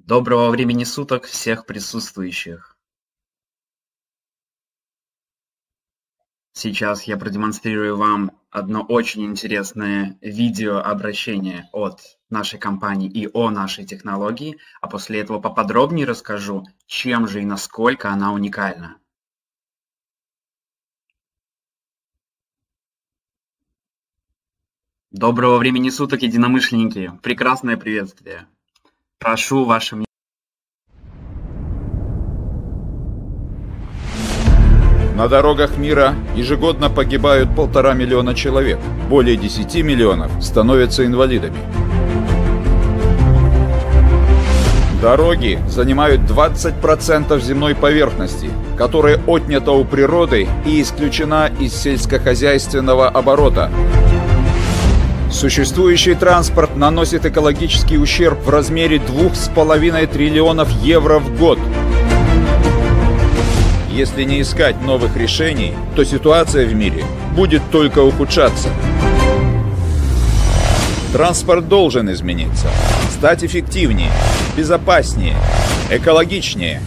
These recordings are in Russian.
Доброго времени суток всех присутствующих. Сейчас я продемонстрирую вам одно очень интересное видеообращение от нашей компании и о нашей технологии, а после этого поподробнее расскажу, чем же и насколько она уникальна. Доброго времени суток, единомышленники! Прекрасное приветствие! Прошу ваше мнение. На дорогах мира ежегодно погибают 1,5 миллиона человек. Более 10 миллионов становятся инвалидами. Дороги занимают 20% земной поверхности, которая отнята у природы и исключена из сельскохозяйственного оборота. Существующий транспорт наносит экологический ущерб в размере 2,5 триллионов евро в год. Если не искать новых решений, то ситуация в мире будет только ухудшаться. Транспорт должен измениться, стать эффективнее, безопаснее, экологичнее.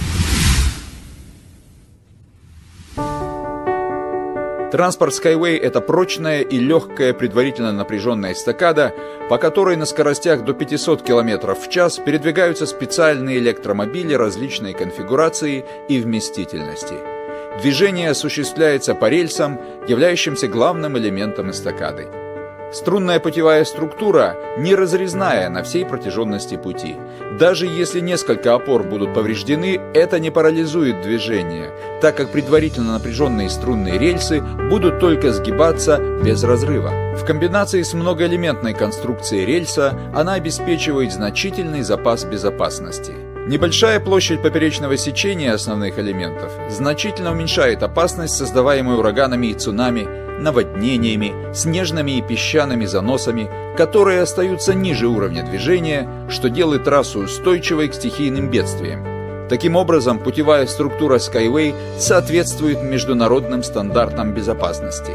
Транспорт Skyway – это прочная и легкая предварительно напряженная эстакада, по которой на скоростях до 500 км в час передвигаются специальные электромобили различной конфигурации и вместительности. Движение осуществляется по рельсам, являющимся главным элементом эстакады. Струнная путевая структура не разрезная на всей протяженности пути. Даже если несколько опор будут повреждены, это не парализует движение, так как предварительно напряженные струнные рельсы будут только сгибаться без разрыва. В комбинации с многоэлементной конструкцией рельса она обеспечивает значительный запас безопасности. Небольшая площадь поперечного сечения основных элементов значительно уменьшает опасность, создаваемую ураганами и цунами, наводнениями, снежными и песчаными заносами, которые остаются ниже уровня движения, что делает трассу устойчивой к стихийным бедствиям. Таким образом, путевая структура Skyway соответствует международным стандартам безопасности.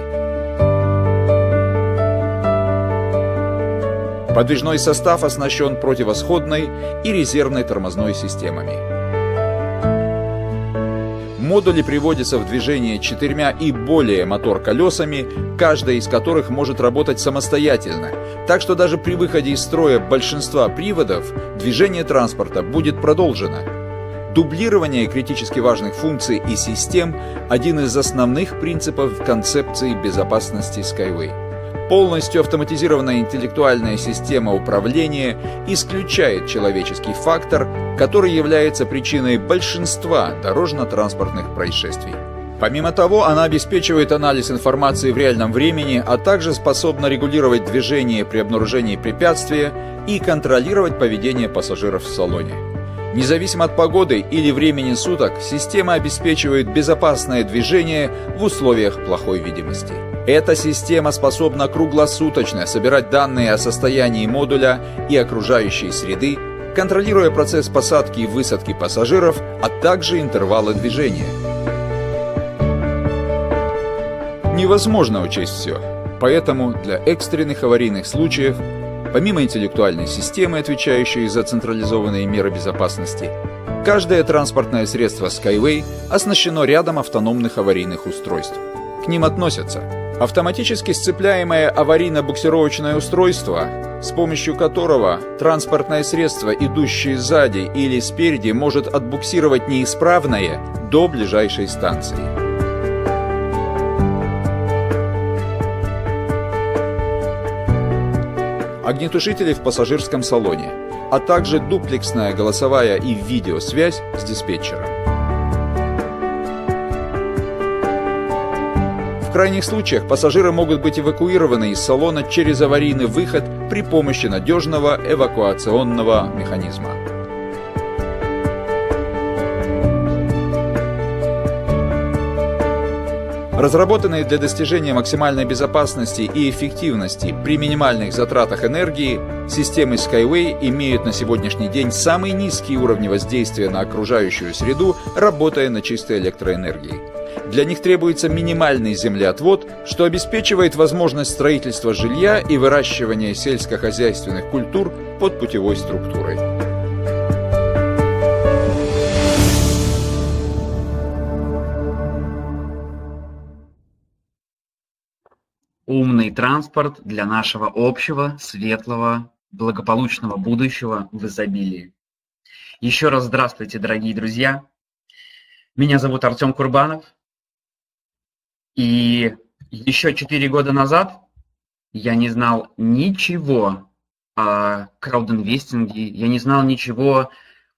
Подвижной состав оснащен противосходной и резервной тормозной системами. Модули приводятся в движение 4 и более мотор-колесами, каждая из которых может работать самостоятельно, так что даже при выходе из строя большинства приводов движение транспорта будет продолжено. Дублирование критически важных функций и систем – один из основных принципов концепции безопасности Skyway. Полностью автоматизированная интеллектуальная система управления исключает человеческий фактор, который является причиной большинства дорожно-транспортных происшествий. Помимо того, она обеспечивает анализ информации в реальном времени, а также способна регулировать движение при обнаружении препятствия и контролировать поведение пассажиров в салоне. Независимо от погоды или времени суток, система обеспечивает безопасное движение в условиях плохой видимости. Эта система способна круглосуточно собирать данные о состоянии модуля и окружающей среды, контролируя процесс посадки и высадки пассажиров, а также интервалы движения. Невозможно учесть все, поэтому для экстренных аварийных случаев, помимо интеллектуальной системы, отвечающей за централизованные меры безопасности, каждое транспортное средство Skyway оснащено рядом автономных аварийных устройств. К ним относятся автоматически сцепляемое аварийно-буксировочное устройство, с помощью которого транспортное средство, идущее сзади или спереди, может отбуксировать неисправное до ближайшей станции. Огнетушители в пассажирском салоне, а также дуплексная голосовая и видеосвязь с диспетчером. В крайних случаях пассажиры могут быть эвакуированы из салона через аварийный выход при помощи надежного эвакуационного механизма. Разработанные для достижения максимальной безопасности и эффективности при минимальных затратах энергии, системы Skyway имеют на сегодняшний день самые низкие уровни воздействия на окружающую среду, работая на чистой электроэнергии. Для них требуется минимальный землеотвод, что обеспечивает возможность строительства жилья и выращивания сельскохозяйственных культур под путевой структурой. умный транспорт для нашего общего, светлого, благополучного будущего в изобилии. Еще раз здравствуйте, дорогие друзья. Меня зовут Артем Курбанов. И еще 4 года назад я не знал ничего о краудинвестинге, я не знал ничего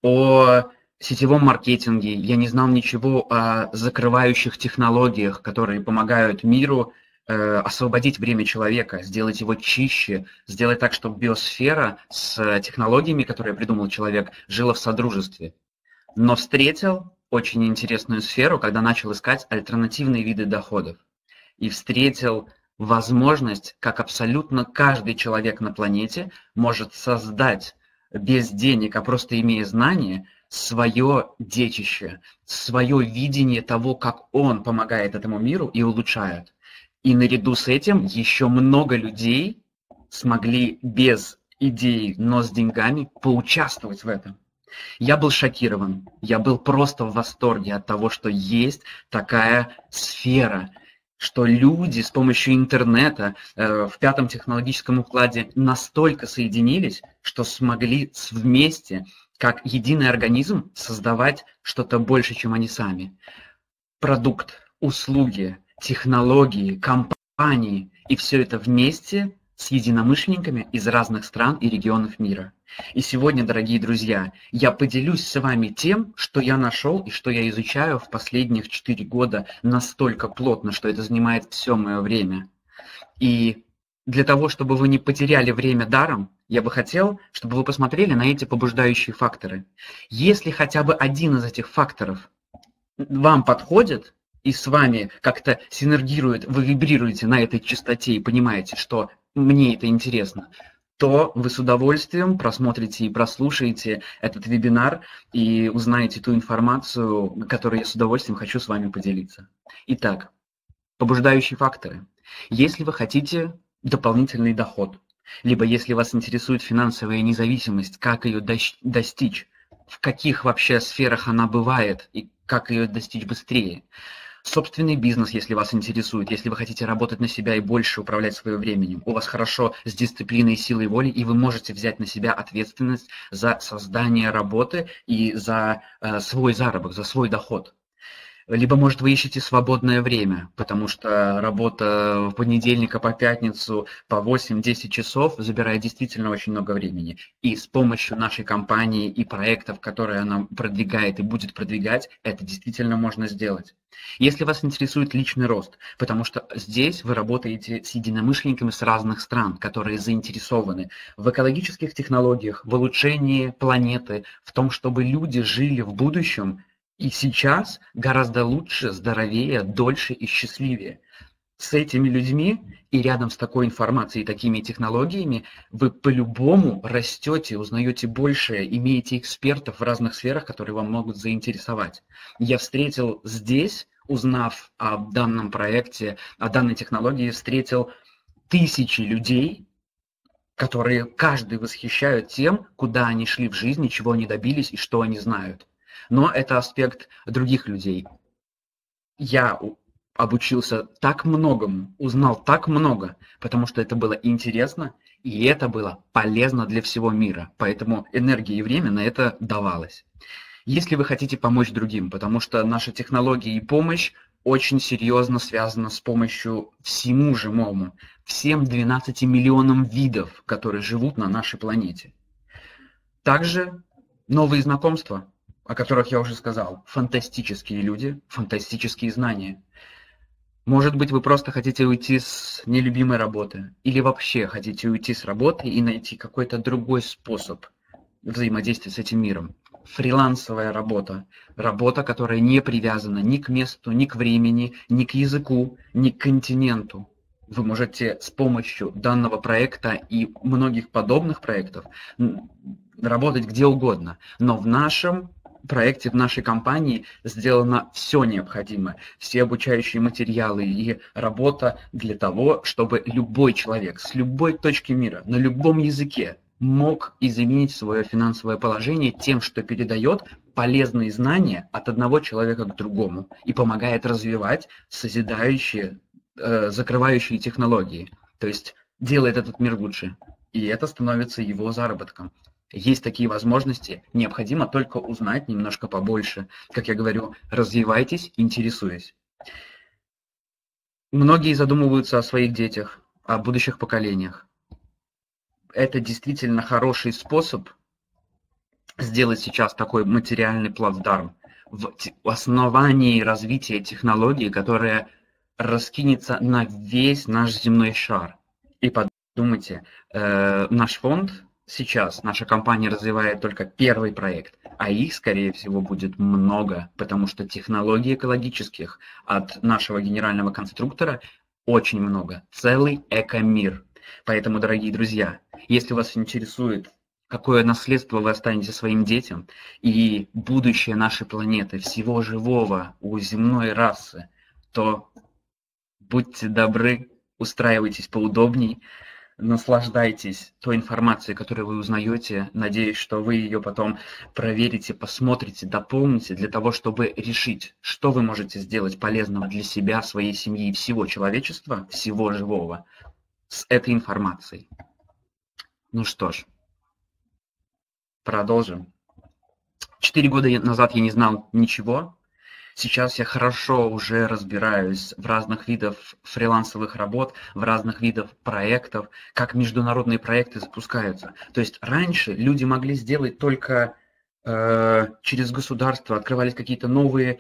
о сетевом маркетинге, я не знал ничего о закрывающих технологиях, которые помогают миру освободить время человека, сделать его чище, сделать так, чтобы биосфера с технологиями, которые придумал человек, жила в содружестве. Но встретил очень интересную сферу, когда начал искать альтернативные виды доходов. И встретил возможность, как абсолютно каждый человек на планете может создать без денег, а просто имея знания, свое детище, свое видение того, как он помогает этому миру и улучшает. И наряду с этим еще много людей смогли без идей, но с деньгами поучаствовать в этом. Я был шокирован, я был просто в восторге от того, что есть такая сфера, что люди с помощью интернета в 5-м технологическом укладе настолько соединились, что смогли вместе, как единый организм, создавать что-то больше, чем они сами. Продукт, услуги, технологии, компании, и все это вместе с единомышленниками из разных стран и регионов мира. И сегодня, дорогие друзья, я поделюсь с вами тем, что я нашел и что я изучаю в последних 4 года настолько плотно, что это занимает все мое время. И для того, чтобы вы не потеряли время даром, я бы хотел, чтобы вы посмотрели на эти побуждающие факторы. Если хотя бы один из этих факторов вам подходит, и с вами как-то синергирует, вы вибрируете на этой частоте и понимаете, что мне это интересно, то вы с удовольствием просмотрите и прослушаете этот вебинар и узнаете ту информацию, которой я с удовольствием хочу с вами поделиться. Итак, побуждающие факторы. Если вы хотите дополнительный доход, либо если вас интересует финансовая независимость, как ее достичь, в каких вообще сферах она бывает и как ее достичь быстрее, собственный бизнес, если вас интересует, если вы хотите работать на себя и больше управлять своим временем, у вас хорошо с дисциплиной, силой воли, и вы можете взять на себя ответственность за создание работы и за свой заработок, за свой доход. Либо, может, вы ищете свободное время, потому что работа в понедельника по пятницу по 8-10 часов забирает действительно очень много времени. И с помощью нашей компании и проектов, которые она продвигает и будет продвигать, это действительно можно сделать. Если вас интересует личный рост, потому что здесь вы работаете с единомышленниками с разных стран, которые заинтересованы в экологических технологиях, в улучшении планеты, в том, чтобы люди жили в будущем, и сейчас гораздо лучше, здоровее, дольше и счастливее. С этими людьми и рядом с такой информацией и такими технологиями вы по-любому растете, узнаете больше, имеете экспертов в разных сферах, которые вам могут заинтересовать. Я встретил здесь, узнав о данном проекте, о данной технологии, встретил тысячи людей, которые каждый восхищают тем, куда они шли в жизни, чего они добились и что они знают. Но это аспект других людей. Я обучился так многому, узнал так много, потому что это было интересно, и это было полезно для всего мира. Поэтому энергия и время на это давалось. Если вы хотите помочь другим, потому что наша технология и помощь очень серьезно связана с помощью всему живому, всем 12 миллионам видов, которые живут на нашей планете. Также новые знакомства, о которых я уже сказал, фантастические люди, фантастические знания. Может быть, вы просто хотите уйти с нелюбимой работы, или вообще хотите уйти с работы и найти какой-то другой способ взаимодействия с этим миром. Фрилансовая работа, работа, которая не привязана ни к месту, ни к времени, ни к языку, ни к континенту. Вы можете с помощью данного проекта и многих подобных проектов работать где угодно, но в нашем проекте, в нашей компании сделано все необходимое, все обучающие материалы и работа для того, чтобы любой человек с любой точки мира, на любом языке мог изменить свое финансовое положение тем, что передает полезные знания от одного человека к другому и помогает развивать созидающие закрывающие технологии. То есть делает этот мир лучше. И это становится его заработком. Есть такие возможности, необходимо только узнать немножко побольше. Как я говорю, развивайтесь, интересуясь. Многие задумываются о своих детях, о будущих поколениях. Это действительно хороший способ сделать сейчас такой материальный плацдарм в основании развития технологий, которая раскинется на весь наш земной шар. И подумайте, наш фонд сейчас, наша компания развивает только первый проект, а их, скорее всего, будет много, потому что технологий экологических от нашего генерального конструктора очень много, целый экомир. Поэтому, дорогие друзья, если вас интересует, какое наследство вы останете своим детям и будущее нашей планеты, всего живого у земной расы, то будьте добры, устраивайтесь поудобней, наслаждайтесь той информацией, которую вы узнаете. Надеюсь, что вы ее потом проверите, посмотрите, дополните для того, чтобы решить, что вы можете сделать полезного для себя, своей семьи и всего человечества, всего живого с этой информацией. Ну что ж, продолжим. 4 года назад я не знал ничего. Сейчас я хорошо уже разбираюсь в разных видах фрилансовых работ, в разных видах проектов, как международные проекты запускаются. То есть раньше люди могли сделать только через государство, открывались какие-то новые,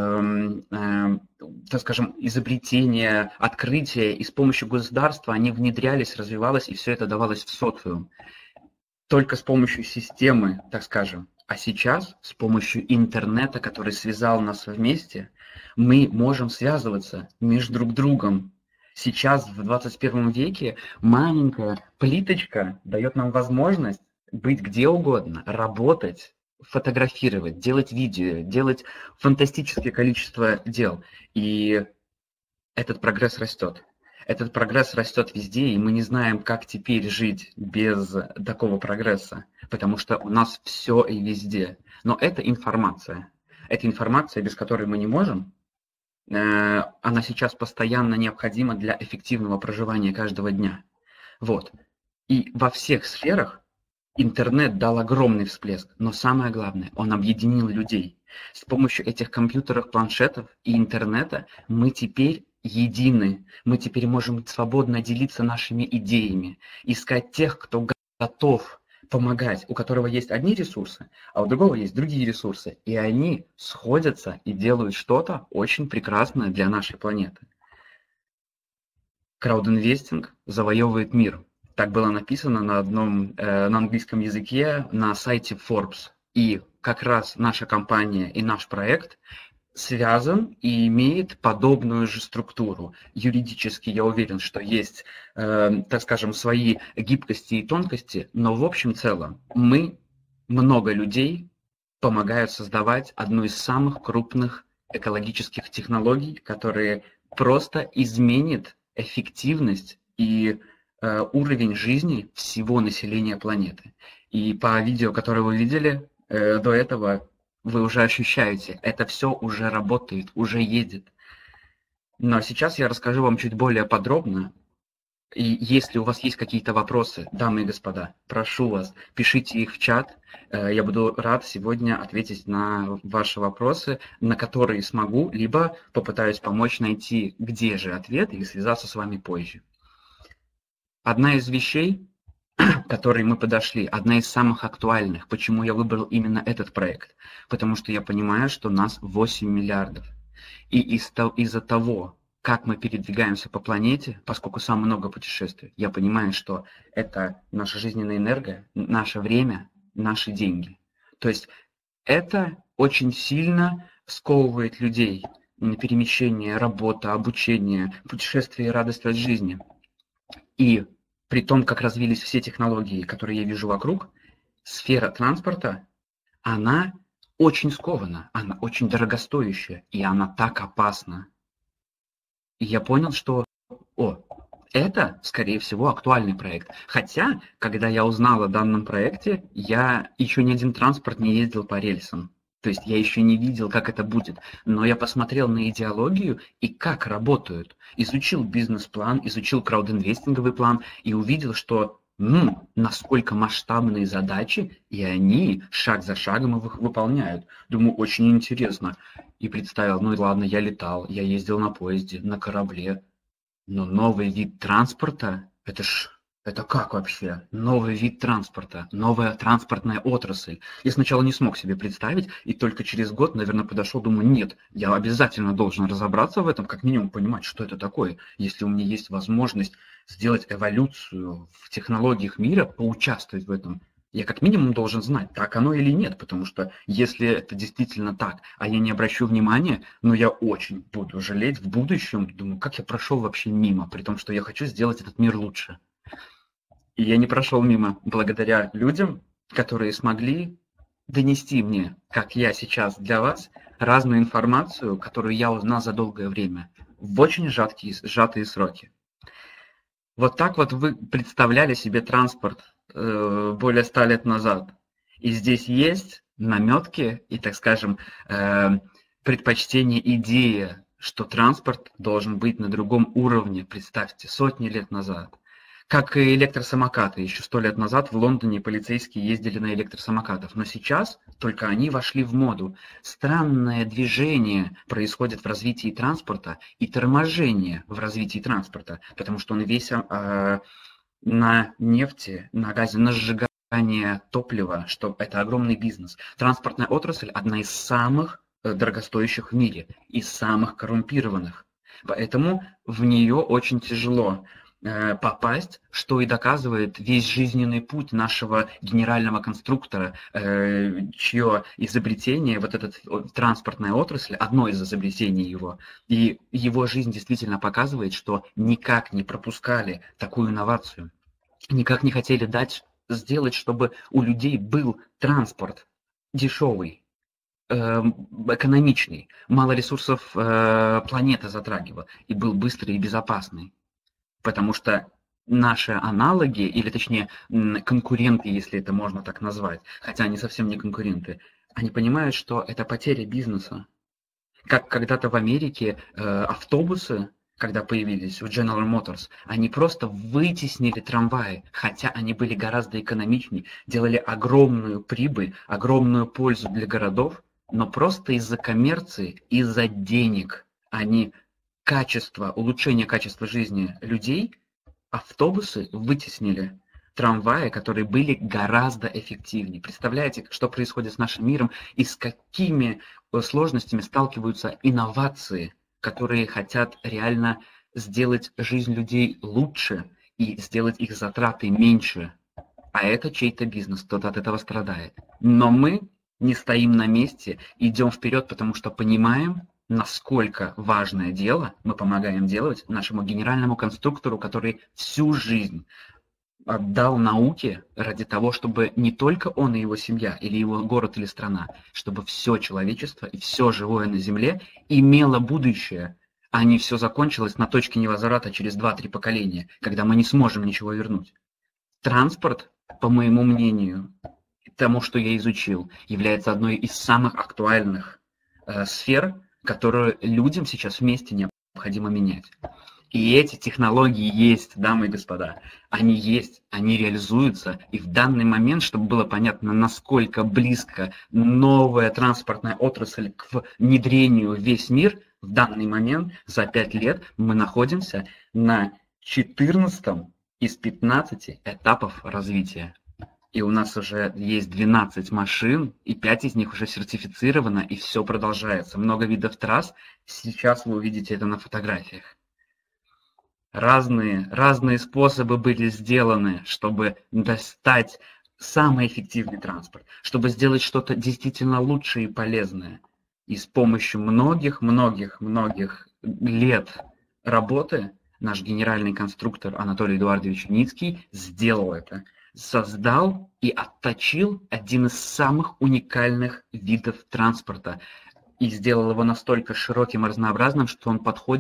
так скажем, изобретения, открытия, и с помощью государства они внедрялись, развивалось, и все это давалось в социум. Только с помощью системы, так скажем. А сейчас с помощью интернета, который связал нас вместе, мы можем связываться между друг другом. Сейчас, в 21 веке, маленькая плиточка дает нам возможность быть где угодно, работать, фотографировать, делать видео, делать фантастическое количество дел. И этот прогресс растет. Этот прогресс растет везде, и мы не знаем, как теперь жить без такого прогресса, потому что у нас все и везде. Но это информация. Это информация, без которой мы не можем. Она сейчас постоянно необходима для эффективного проживания каждого дня. Вот. И во всех сферах интернет дал огромный всплеск, но самое главное, он объединил людей. С помощью этих компьютеров, планшетов и интернета мы теперь едины. Мы теперь можем свободно делиться нашими идеями, искать тех, кто готов помогать, у которого есть одни ресурсы, а у другого есть другие ресурсы. И они сходятся и делают что-то очень прекрасное для нашей планеты. Краудинвестинг завоевывает мир. Так было написано на английском языке на сайте Forbes. И как раз наша компания и наш проект связан и имеет подобную же структуру. Юридически я уверен, что есть, так скажем, свои гибкости и тонкости, но в общем целом много людей помогают создавать одну из самых крупных экологических технологий, которые просто изменит эффективность и уровень жизни всего населения планеты. И по видео, которое вы видели до этого, вы уже ощущаете, это все уже работает, уже едет. Но сейчас я расскажу вам чуть более подробно. И если у вас есть какие-то вопросы, дамы и господа, прошу вас, пишите их в чат. Я буду рад сегодня ответить на ваши вопросы, на которые смогу, либо попытаюсь помочь найти, где же ответ, и связаться с вами позже. Одна из вещей, к которой мы подошли, одна из самых актуальных. Почему я выбрал именно этот проект? Потому что я понимаю, что нас 8 миллиардов. И из-за того, как мы передвигаемся по планете, поскольку сам много путешествую, я понимаю, что это наша жизненная энергия, наше время, наши деньги. То есть это очень сильно сковывает людей на перемещение, работа, обучение, путешествие и радость от жизни. И при том, как развились все технологии, которые я вижу вокруг, сфера транспорта, она очень скована, она очень дорогостоящая, и она так опасна. И я понял, что, это, скорее всего, актуальный проект. Хотя, когда я узнал о данном проекте, я еще ни один транспорт не ездил по рельсам. То есть я еще не видел, как это будет, но я посмотрел на идеологию и как работают. Изучил бизнес-план, изучил краудинвестинговый план и увидел, что насколько масштабные задачи, и они шаг за шагом их выполняют. Думаю, очень интересно. И представил, ну и ладно, я летал, я ездил на поезде, на корабле, но новый вид транспорта, это как вообще? Новый вид транспорта, новая транспортная отрасль. Я сначала не смог себе представить, и только через год, наверное, подошел, думаю, нет, я обязательно должен разобраться в этом, как минимум понимать, что это такое. Если у меня есть возможность сделать эволюцию в технологиях мира, поучаствовать в этом, я как минимум должен знать, так оно или нет, потому что если это действительно так, а я не обращу внимания, но я очень буду жалеть в будущем, думаю, как я прошел вообще мимо, при том, что я хочу сделать этот мир лучше. И я не прошел мимо благодаря людям, которые смогли донести мне, как я сейчас для вас, разную информацию, которую я узнал за долгое время, в очень сжатые сроки. Вот так вот вы представляли себе транспорт более 100 лет назад. И здесь есть наметки и, так скажем, предпочтение, идея, что транспорт должен быть на другом уровне, представьте, сотни лет назад. Как и электросамокаты. Еще 100 лет назад в Лондоне полицейские ездили на электросамокатах, но сейчас только они вошли в моду. Странное движение происходит в развитии транспорта и торможение в развитии транспорта, потому что он весь на нефти, на газе, на сжигание топлива, что это огромный бизнес. Транспортная отрасль одна из самых дорогостоящих в мире и самых коррумпированных. Поэтому в нее очень тяжело попасть, что и доказывает весь жизненный путь нашего генерального конструктора, чье изобретение, вот эта транспортная отрасль, одно из изобретений его, и его жизнь действительно показывает, что никак не пропускали такую инновацию, никак не хотели сделать, чтобы у людей был транспорт дешевый, экономичный, мало ресурсов планета затрагивала, и был быстрый и безопасный. Потому что наши аналоги, или точнее конкуренты, если это можно так назвать, хотя они совсем не конкуренты, они понимают, что это потеря бизнеса. Как когда-то в Америке автобусы, когда появились у General Motors, они просто вытеснили трамваи, хотя они были гораздо экономичнее, делали огромную прибыль, огромную пользу для городов, но просто из-за коммерции, из-за денег они улучшение качества жизни людей, автобусы вытеснили трамваи, которые были гораздо эффективнее. Представляете, что происходит с нашим миром и с какими сложностями сталкиваются инновации, которые хотят реально сделать жизнь людей лучше и сделать их затраты меньше. А это чей-то бизнес, кто-то от этого страдает. Но мы не стоим на месте, идем вперед, потому что понимаем, насколько важное дело мы помогаем делать нашему генеральному конструктору, который всю жизнь отдал науке ради того, чтобы не только он и его семья, или его город, или страна, чтобы все человечество и все живое на Земле имело будущее, а не все закончилось на точке невозврата через 2-3 поколения, когда мы не сможем ничего вернуть. Транспорт, по моему мнению, тому, что я изучил, является одной из самых актуальных сфер, которые людям сейчас вместе необходимо менять. И эти технологии есть, дамы и господа. Они есть, они реализуются. И в данный момент, чтобы было понятно, насколько близко новая транспортная отрасль к внедрению в весь мир, в данный момент, за 5 лет, мы находимся на 14 из 15 этапов развития. И у нас уже есть 12 машин, и 5 из них уже сертифицировано, и все продолжается. Много видов трасс. Сейчас вы увидите это на фотографиях. Разные способы были сделаны, чтобы достать самый эффективный транспорт, чтобы сделать что-то действительно лучшее и полезное. И с помощью многих лет работы наш генеральный конструктор Анатолий Эдуардович Юницкий сделал это. Создал и отточил один из самых уникальных видов транспорта и сделал его настолько широким и разнообразным, что он подходит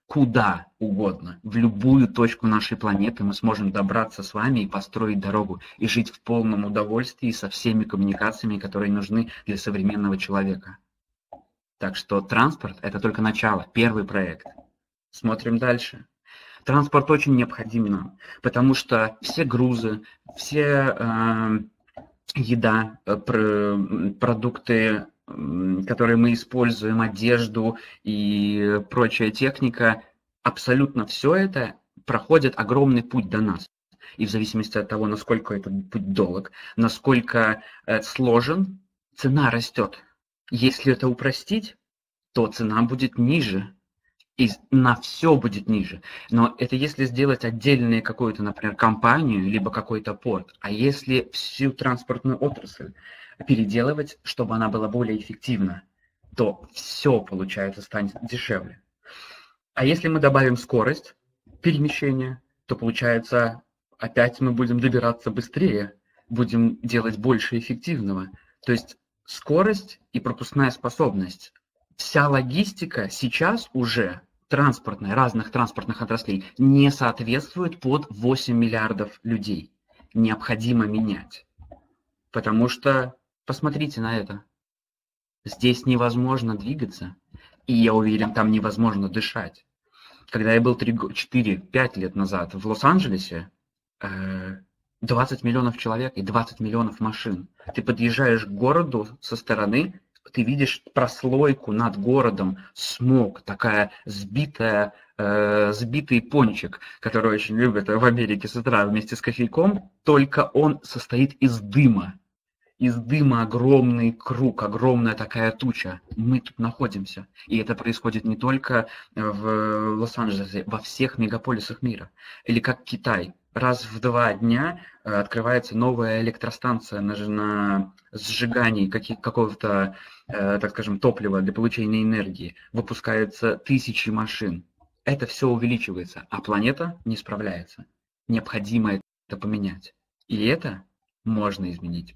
куда угодно, в любую точку нашей планеты мы сможем добраться с вами и построить дорогу, и жить в полном удовольствии со всеми коммуникациями, которые нужны для современного человека. Так что транспорт – это только начало, первый проект. Смотрим дальше. Транспорт очень необходим нам, потому что все грузы, все еда, продукты, которые мы используем, одежду и прочая техника, абсолютно все это проходит огромный путь до нас. И в зависимости от того, насколько этот путь долг, насколько сложен, цена растет. Если это упростить, то цена будет ниже. И на все будет ниже. Но это если сделать отдельную какую-то, например, компанию, либо какой-то порт. А если всю транспортную отрасль переделывать, чтобы она была более эффективна, то все, получается, станет дешевле. А если мы добавим скорость перемещения, то, получается, опять мы будем добираться быстрее, будем делать больше эффективного. То есть скорость и пропускная способность. Вся логистика сейчас уже транспортная, разных транспортных отраслей не соответствует под 8 миллиардов людей. Необходимо менять. Потому что, посмотрите на это. Здесь невозможно двигаться, и я уверен, там невозможно дышать. Когда я был 4-5 лет назад в Лос-Анджелесе, 20 миллионов человек и 20 миллионов машин. Ты подъезжаешь к городу со стороны, ты видишь прослойку над городом, смог, такая сбитый пончик, который очень любят в Америке с утра вместе с кофейком, только он состоит из дыма. Из дыма огромный круг, огромная такая туча. Мы тут находимся. И это происходит не только в Лос-Анджелесе, во всех мегаполисах мира. Или как Китай. Раз в 2 дня открывается новая электростанция на сжигании какого-то, так скажем, топлива для получения энергии. Выпускается 1000 машин. Это все увеличивается, а планета не справляется. Необходимо это поменять. И это можно изменить.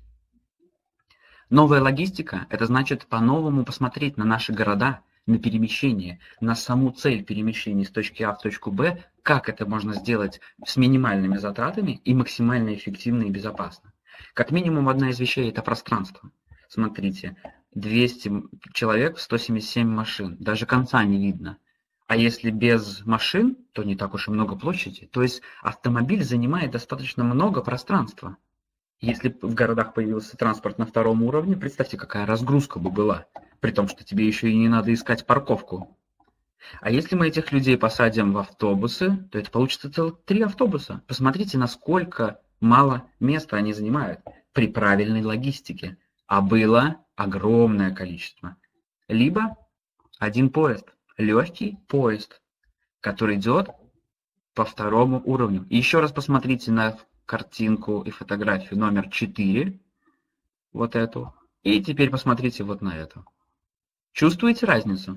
Новая логистика – это значит по-новому посмотреть на наши города, на перемещение, на саму цель перемещения с точки А в точку Б, как это можно сделать с минимальными затратами и максимально эффективно и безопасно. Как минимум одна из вещей – это пространство. Смотрите, 200 человек, 177 машин, даже конца не видно. А если без машин, то не так уж и много площади. То есть автомобиль занимает достаточно много пространства. Если в городах появился транспорт на 2-м уровне, представьте, какая разгрузка бы была, при том, что тебе еще и не надо искать парковку. А если мы этих людей посадим в автобусы, то это получится целых 3 автобуса. Посмотрите, насколько мало места они занимают при правильной логистике. А было огромное количество. Либо один поезд, легкий поезд, который идет по 2-му уровню. И еще раз посмотрите на картинку и фотографию номер 4, вот эту, и теперь посмотрите вот на эту. Чувствуете разницу?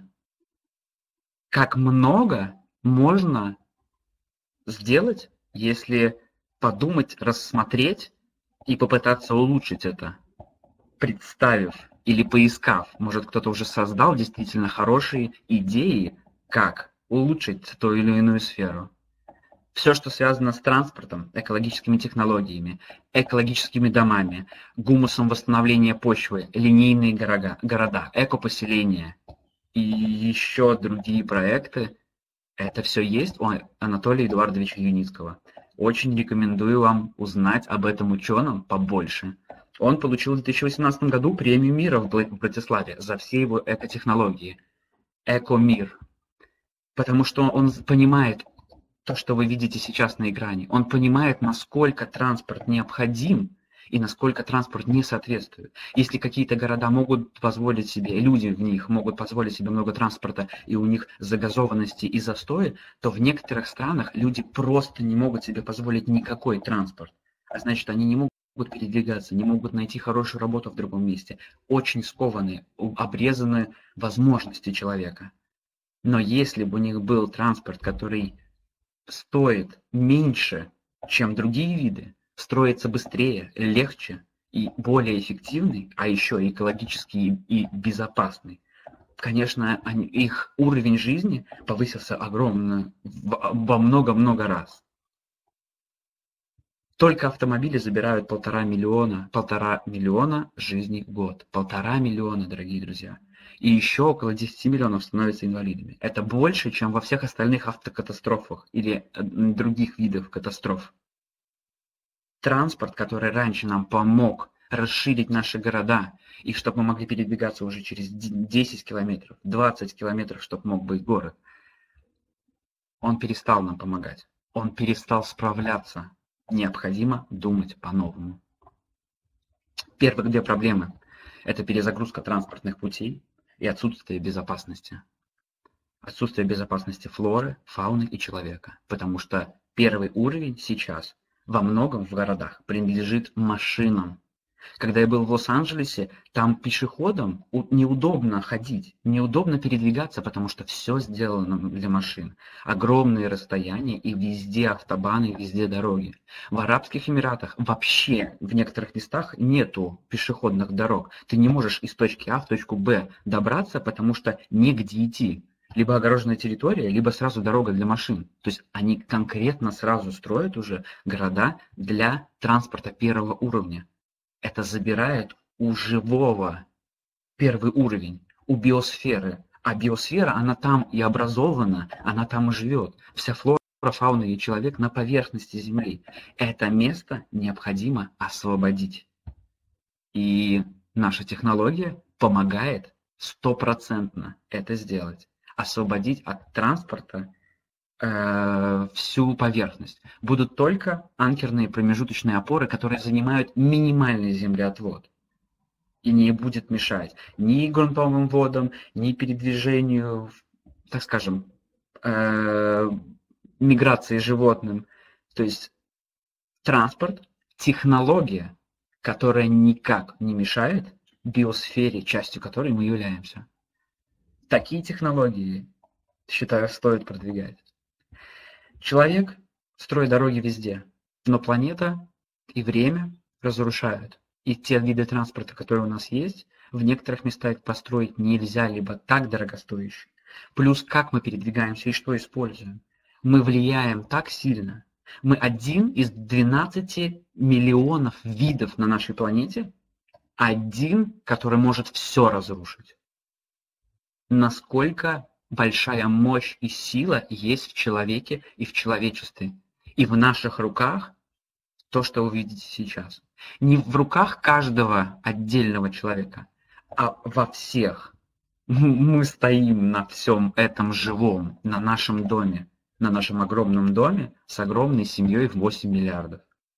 Как много можно сделать, если подумать, рассмотреть и попытаться улучшить это, представив или поискав. Может, кто-то уже создал действительно хорошие идеи, как улучшить ту или иную сферу. Все, что связано с транспортом, экологическими технологиями, экологическими домами, гумусом восстановления почвы, линейные города, экопоселения и еще другие проекты, это все есть у Анатолия Эдуардовича Юницкого. Очень рекомендую вам узнать об этом ученом побольше. Он получил в 2018 году премию мира в Братиславе за все его экотехнологии. Экомир. Потому что он понимает то, что вы видите сейчас на экране. Он понимает, насколько транспорт необходим и насколько транспорт не соответствует. Если какие-то города могут позволить себе, люди в них могут позволить себе много транспорта, и у них загазованности и застои, то в некоторых странах люди просто не могут себе позволить никакой транспорт. А значит, они не могут передвигаться, не могут найти хорошую работу в другом месте. Очень скованы, обрезаны возможности человека. Но если бы у них был транспорт, который стоит меньше, чем другие виды, строится быстрее, легче и более эффективный, а еще экологически и безопасный, конечно, их уровень жизни повысился огромно, во много-много раз. Только автомобили забирают 1,5 миллиона жизней в год. 1,5 миллиона, дорогие друзья. И еще около 10 миллионов становятся инвалидами. Это больше, чем во всех остальных автокатастрофах или других видах катастроф. Транспорт, который раньше нам помог расширить наши города, и чтобы мы могли передвигаться уже через 10 километров, 20 километров, чтобы мог быть город, он перестал нам помогать. Он перестал справляться. Необходимо думать по-новому. Первых две проблемы – это перезагрузка транспортных путей и отсутствие безопасности. Отсутствие безопасности флоры, фауны и человека. Потому что первый уровень сейчас во многом в городах принадлежит машинам. Когда я был в Лос-Анджелесе, там пешеходам неудобно ходить, неудобно передвигаться, потому что все сделано для машин. Огромные расстояния и везде автобаны, везде дороги. В Арабских Эмиратах вообще в некоторых местах нету пешеходных дорог. Ты не можешь из точки А в точку Б добраться, потому что негде идти. Либо огороженная территория, либо сразу дорога для машин. То есть они конкретно сразу строят уже города для транспорта первого уровня. Это забирает у живого первый уровень, у биосферы. А биосфера, она там и образована, она там и живет. Вся флора, фауна и человек на поверхности Земли. Это место необходимо освободить. И наша технология помогает 100% это сделать. Освободить от транспорта всю поверхность. Будут только анкерные промежуточные опоры, которые занимают минимальный землеотвод. И не будет мешать ни грунтовым водам, ни передвижению, так скажем, миграции животным. То есть транспорт, технология, которая никак не мешает биосфере, частью которой мы являемся. Такие технологии, считаю, стоит продвигать. Человек строит дороги везде, но планета и время разрушают. И те виды транспорта, которые у нас есть, в некоторых местах построить нельзя, либо так дорогостоящие. Плюс как мы передвигаемся и что используем. Мы влияем так сильно. Мы один из 12 миллионов видов на нашей планете, один, который может все разрушить. Насколько большая мощь и сила есть в человеке и в человечестве. И в наших руках то, что вы видите сейчас. Не в руках каждого отдельного человека, а во всех. Мы стоим на всем этом живом, на нашем доме, на нашем огромном доме с огромной семьей в 8 миллиардов.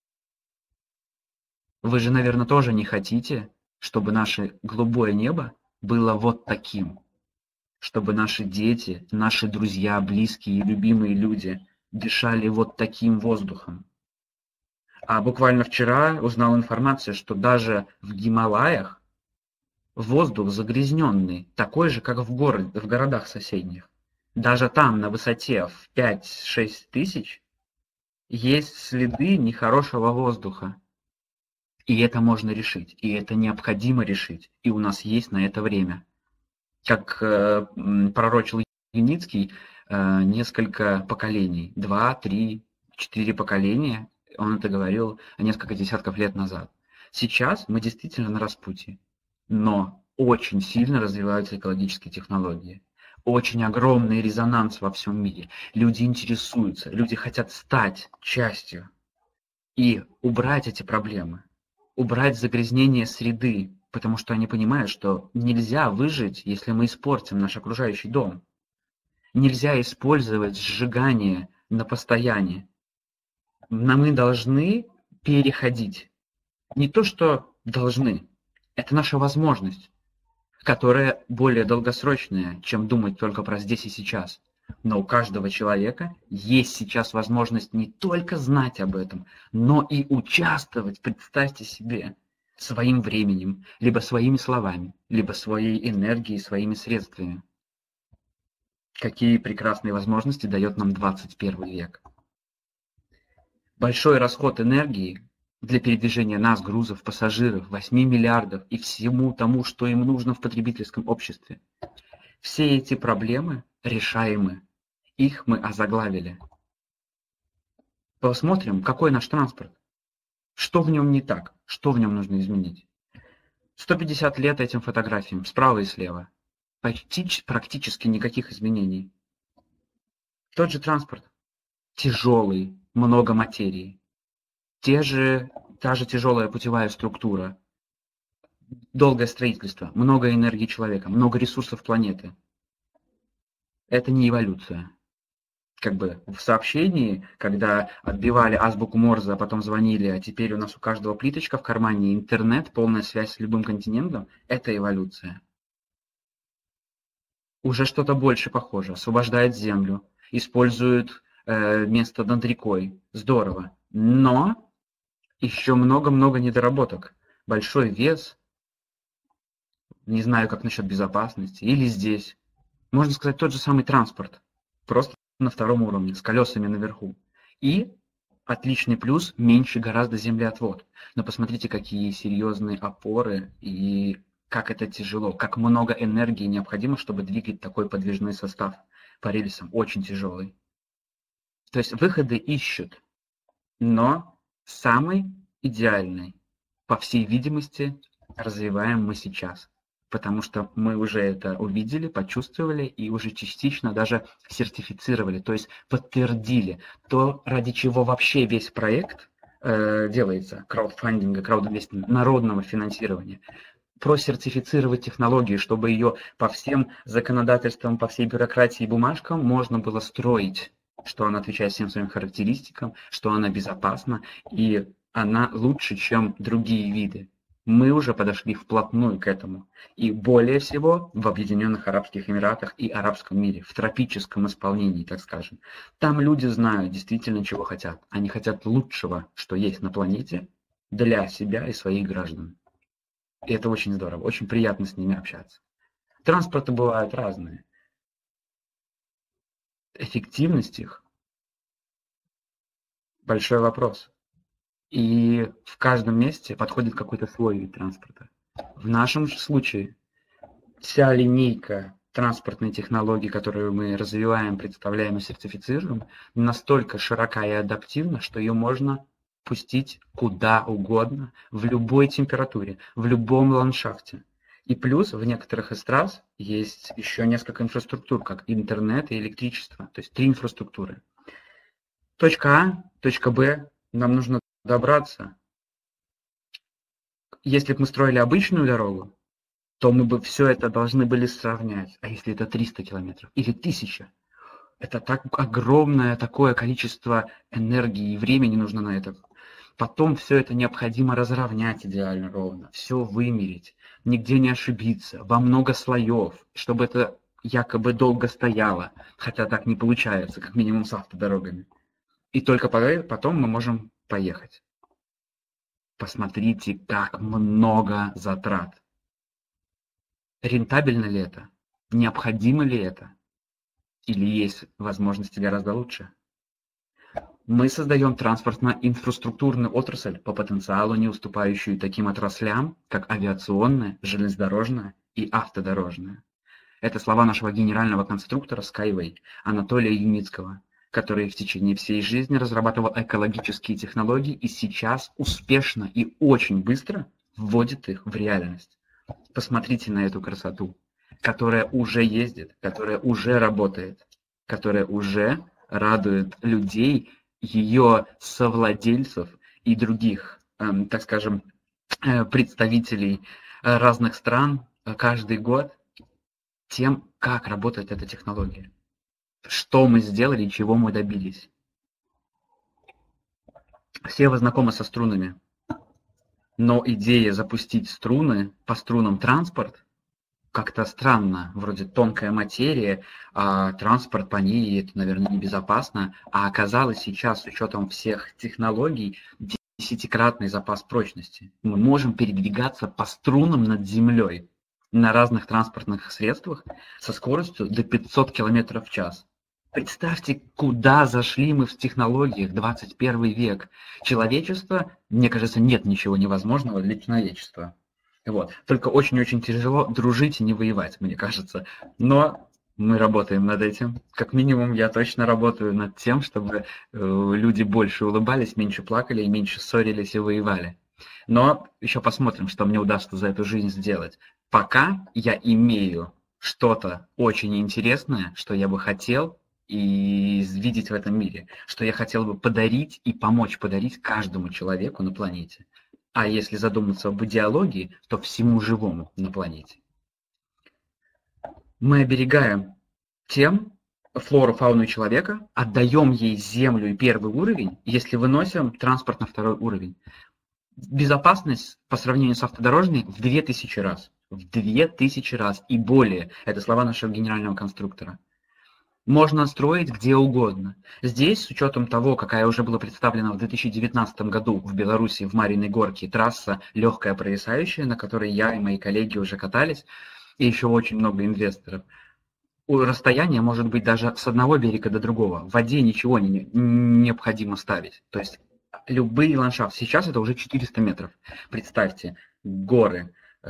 Вы же, наверное, тоже не хотите, чтобы наше голубое небо было вот таким. Чтобы наши дети, наши друзья, близкие и любимые люди дышали вот таким воздухом. А буквально вчера узнал информацию, что даже в Гималаях воздух загрязненный, такой же, как в городах соседних. Даже там, на высоте в 5-6 тысяч, есть следы нехорошего воздуха. И это можно решить, и это необходимо решить, и у нас есть на это время. Как пророчил Юницкий, несколько поколений, 2, 3, 4 поколения, он это говорил несколько десятков лет назад. Сейчас мы действительно на распутье, но очень сильно развиваются экологические технологии. Очень огромный резонанс во всем мире. Люди интересуются, люди хотят стать частью и убрать эти проблемы, убрать загрязнение среды, потому что они понимают, что нельзя выжить, если мы испортим наш окружающий дом. Нельзя использовать сжигание на постояние. Но мы должны переходить. Не то, что должны. Это наша возможность, которая более долгосрочная, чем думать только про здесь и сейчас. Но у каждого человека есть сейчас возможность не только знать об этом, но и участвовать, представьте себе, своим временем, либо своими словами, либо своей энергией, своими средствами. Какие прекрасные возможности дает нам 21 век. Большой расход энергии для передвижения нас, грузов, пассажиров, 8 миллиардов и всему тому, что им нужно в потребительском обществе. Все эти проблемы решаемы. Их мы озаглавили. Посмотрим, какой наш транспорт. Что в нем не так? Что в нем нужно изменить? 150 лет этим фотографиям, справа и слева. Практически никаких изменений. Тот же транспорт. Тяжелый, много материи. Та же тяжелая путевая структура. Долгое строительство, много энергии человека, много ресурсов планеты. Это не эволюция. Как бы в сообщении, когда отбивали азбуку Морзе, а потом звонили, а теперь у нас у каждого плиточка в кармане, интернет, полная связь с любым континентом, это эволюция. Уже что-то больше похоже. Освобождает Землю, использует место над рекой. Здорово. Но еще много-много недоработок. Большой вес. Не знаю, как насчет безопасности. Или здесь. Можно сказать, тот же самый транспорт. Просто на втором уровне, с колесами наверху. И отличный плюс, меньше гораздо землеотвод. Но посмотрите, какие серьезные опоры и как это тяжело, как много энергии необходимо, чтобы двигать такой подвижной состав по рельсам. Очень тяжелый. То есть выходы ищут, но самый идеальный, по всей видимости, развиваем мы сейчас. Потому что мы уже это увидели, почувствовали и уже частично даже сертифицировали, то есть подтвердили то, ради чего вообще весь проект делается, краудфандинга, краудинвестинга, народного финансирования. Просертифицировать технологию, чтобы ее по всем законодательствам, по всей бюрократии и бумажкам можно было строить, что она отвечает всем своим характеристикам, что она безопасна и она лучше, чем другие виды. Мы уже подошли вплотную к этому. И более всего в Объединенных Арабских Эмиратах и арабском мире, в тропическом исполнении, так скажем. Там люди знают действительно, чего хотят. Они хотят лучшего, что есть на планете, для себя и своих граждан. И это очень здорово, очень приятно с ними общаться. Транспорты бывают разные. Эффективность их – большой вопрос. И в каждом месте подходит какой-то свой вид транспорта. В нашем случае вся линейка транспортной технологии, которую мы развиваем, представляем и сертифицируем, настолько широка и адаптивна, что ее можно пустить куда угодно, в любой температуре, в любом ландшафте. И плюс в некоторых из трасс есть еще несколько инфраструктур, как интернет и электричество, то есть 3 инфраструктуры. Точка А, точка Б, нам нужно добраться. Если бы мы строили обычную дорогу, то мы бы все это должны были сравнять. А если это 300 километров или 1000? Это так огромное такое количество энергии и времени нужно на это. Потом все это необходимо разровнять идеально ровно, все вымерить, нигде не ошибиться, во много слоев, чтобы это якобы долго стояло, хотя так не получается, как минимум с автодорогами. И только потом мы можем поехать. Посмотрите, как много затрат. Рентабельно ли это? Необходимо ли это? Или есть возможности гораздо лучше? Мы создаем транспортно-инфраструктурную отрасль по потенциалу, не уступающую таким отраслям, как авиационная, железнодорожная и автодорожная. Это слова нашего генерального конструктора Skyway Анатолия Юницкого, который в течение всей жизни разрабатывал экологические технологии и сейчас успешно и очень быстро вводит их в реальность. Посмотрите на эту красоту, которая уже ездит, которая уже работает, которая уже радует людей, ее совладельцев и других, так скажем, представителей разных стран каждый год тем, как работает эта технология. Что мы сделали и чего мы добились. Все вы знакомы со струнами, но идея запустить струны, по струнам транспорт, как-то странно, вроде тонкая материя, а транспорт по ней, это, наверное, небезопасно, а оказалось сейчас, с учетом всех технологий, 10-кратный запас прочности. Мы можем передвигаться по струнам над землей на разных транспортных средствах со скоростью до 500 км в час. Представьте, куда зашли мы в технологиях, 21 век. Человечество, мне кажется, нет ничего невозможного для человечества. Вот. Только очень-очень тяжело дружить и не воевать, мне кажется. Но мы работаем над этим. Как минимум, я точно работаю над тем, чтобы люди больше улыбались, меньше плакали и меньше ссорились и воевали. Но еще посмотрим, что мне удастся за эту жизнь сделать. Пока я имею что-то очень интересное, что я бы хотел и видеть в этом мире, что я хотел бы подарить и помочь подарить каждому человеку на планете. А если задуматься об идеологии, то всему живому на планете. Мы оберегаем тем флору, фауну и человека, отдаем ей землю и первый уровень, если выносим транспорт на второй уровень. Безопасность по сравнению с автодорожной в 2000 раз. В 2000 раз и более. Это слова нашего генерального конструктора. Можно строить где угодно. Здесь, с учетом того, какая уже была представлена в 2019 году в Беларуси, в Мариной Горке, трасса легкая провисающая, на которой я и мои коллеги уже катались, и еще очень много инвесторов. Расстояние может быть даже с одного берега до другого. В воде ничего не необходимо ставить. То есть любые ландшафты. Сейчас это уже 400 метров. Представьте, горы,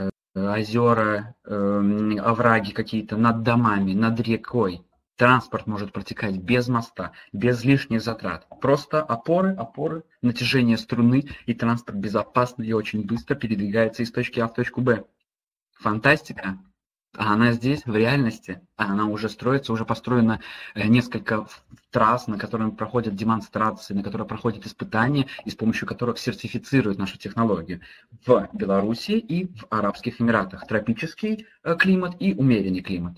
озера, овраги какие-то над домами, над рекой. Транспорт может протекать без моста, без лишних затрат. Просто опоры, натяжение струны, и транспорт безопасно и очень быстро передвигается из точки А в точку Б. Фантастика. А она здесь, в реальности. Она уже строится, уже построено несколько трасс, на которых проходят демонстрации, на которых проходят испытания, и с помощью которых сертифицируют нашу технологию. В Беларуси и в Арабских Эмиратах. Тропический климат и умеренный климат.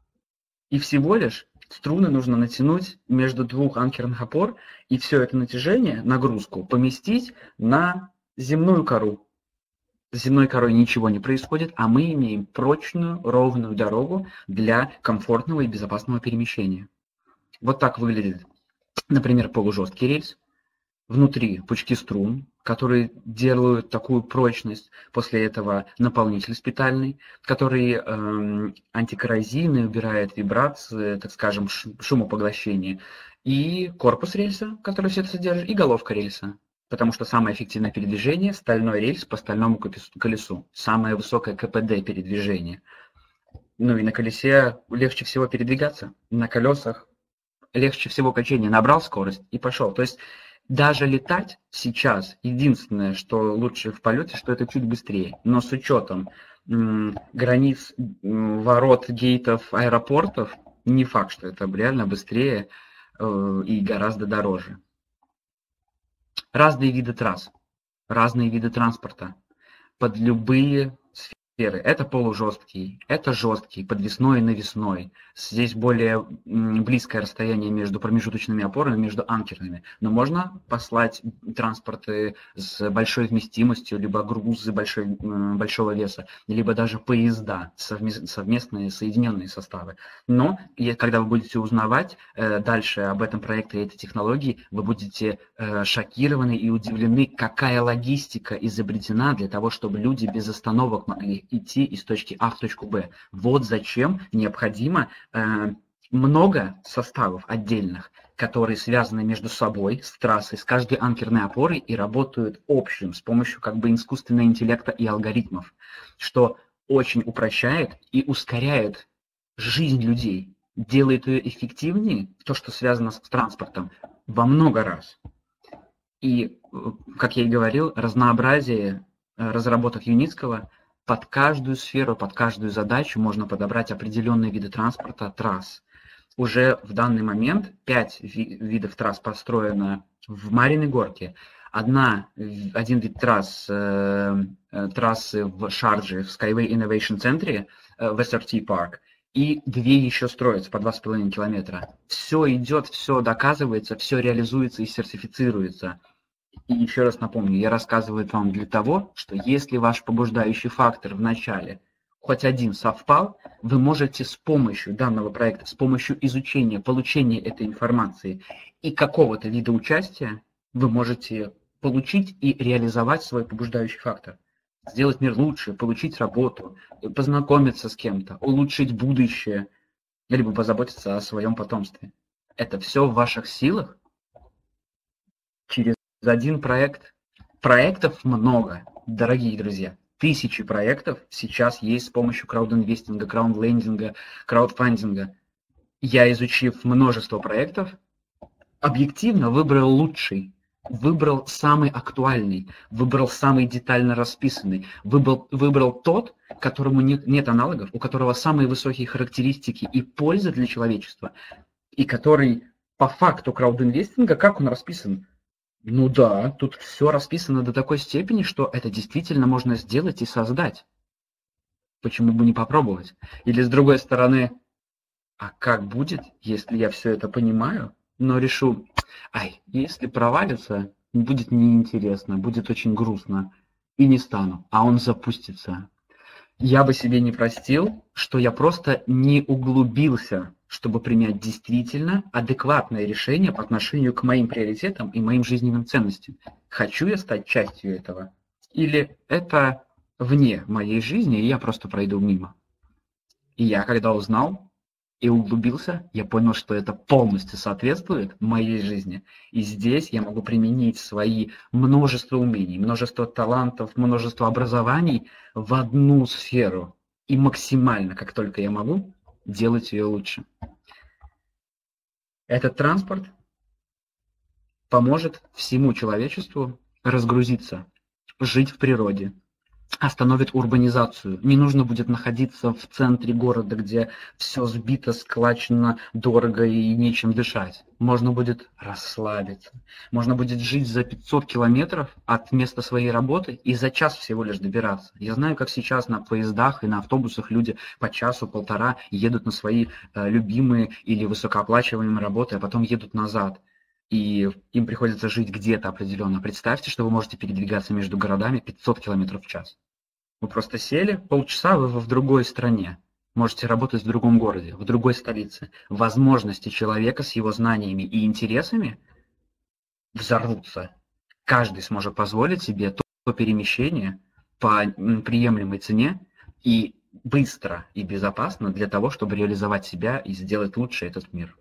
И всего лишь струны нужно натянуть между двух анкерных опор, и все это натяжение, нагрузку, поместить на земную кору. С земной корой ничего не происходит, а мы имеем прочную, ровную дорогу для комфортного и безопасного перемещения. Вот так выглядит, например, полужесткий рельс. Внутри пучки струн, которые делают такую прочность. После этого наполнитель спитальный, который антикоррозийный, убирает вибрации, так скажем, шумопоглощение. И корпус рельса, который все это содержит, и головка рельса. Потому что самое эффективное передвижение – стальной рельс по стальному колесу. Самое высокое КПД передвижения. Ну и на колесе легче всего передвигаться. На колесах легче всего качение. Набрал скорость и пошел. То есть даже летать сейчас, единственное, что лучше в полете, что это чуть быстрее. Но с учетом границ, ворот, гейтов, аэропортов, не факт, что это реально быстрее и гораздо дороже. Разные виды трасс, разные виды транспорта под любые сферы. Это полужесткий, это жесткий, подвесной и навесной. Здесь более близкое расстояние между промежуточными опорами, между анкерными. Но можно послать транспорты с большой вместимостью, либо грузы большого веса, либо даже поезда, совместные соединенные составы. Но когда вы будете узнавать дальше об этом проекте и этой технологии, вы будете шокированы и удивлены, какая логистика изобретена для того, чтобы люди без остановок могли идти из точки А в точку Б. Вот зачем необходимо много составов отдельных, которые связаны между собой, с трассой, с каждой анкерной опорой и работают общим, с помощью искусственного интеллекта и алгоритмов, что очень упрощает и ускоряет жизнь людей, делает ее эффективнее, то, что связано с транспортом, во много раз. И, как я и говорил, разнообразие разработок Юницкого под каждую сферу, под каждую задачу можно подобрать определенные виды транспорта, трасс. Уже в данный момент 5 видов трасс построено в Мариной Горке. Один вид трассы в Шардже, в Skyway Innovation Center, в SRT Park, и 2 еще строятся по 2,5 километра. Все идет, все доказывается, все реализуется и сертифицируется. И еще раз напомню, я рассказываю это вам для того, что если ваш побуждающий фактор в начале хоть один совпал, вы можете с помощью данного проекта, с помощью изучения, получения этой информации и какого-то вида участия, вы можете получить и реализовать свой побуждающий фактор. Сделать мир лучше, получить работу, познакомиться с кем-то, улучшить будущее, либо позаботиться о своем потомстве. Это все в ваших силах через один проект. Проектов много, дорогие друзья. Тысячи проектов сейчас есть с помощью краудинвестинга, краудлендинга, краудфандинга. Я, изучив множество проектов, объективно выбрал лучший, выбрал самый актуальный, выбрал самый детально расписанный, выбрал тот, которому нет аналогов, у которого самые высокие характеристики и польза для человечества, и который по факту краудинвестинга, как он расписан? Ну да, тут все расписано до такой степени, что это действительно можно сделать и создать. Почему бы не попробовать? Или с другой стороны, а как будет, если я все это понимаю, но решу, если провалится, будет неинтересно, будет очень грустно, и не стану, а он запустится. Я бы себе не простил, что я просто не углубился, чтобы принять действительно адекватное решение по отношению к моим приоритетам и моим жизненным ценностям. Хочу я стать частью этого? Или это вне моей жизни, и я просто пройду мимо? И я, когда узнал и углубился, я понял, что это полностью соответствует моей жизни. И здесь я могу применить свои множество умений, множество талантов, множество образований в одну сферу. И максимально, как только я могу, делать ее лучше. Этот транспорт поможет всему человечеству разгрузиться, жить в природе, остановит урбанизацию. Не нужно будет находиться в центре города, где все сбито, склачено, дорого и нечем дышать. Можно будет расслабиться. Можно будет жить за 500 километров от места своей работы и за час всего лишь добираться. Я знаю, как сейчас на поездах и на автобусах люди по часу-полтора едут на свои любимые или высокооплачиваемые работы, а потом едут назад. И им приходится жить где-то определенно. Представьте, что вы можете передвигаться между городами 500 километров в час. Вы просто сели, полчаса вы в другой стране. Можете работать в другом городе, в другой столице. Возможности человека с его знаниями и интересами взорвутся. Каждый сможет позволить себе то перемещение по приемлемой цене и быстро и безопасно для того, чтобы реализовать себя и сделать лучше этот мир.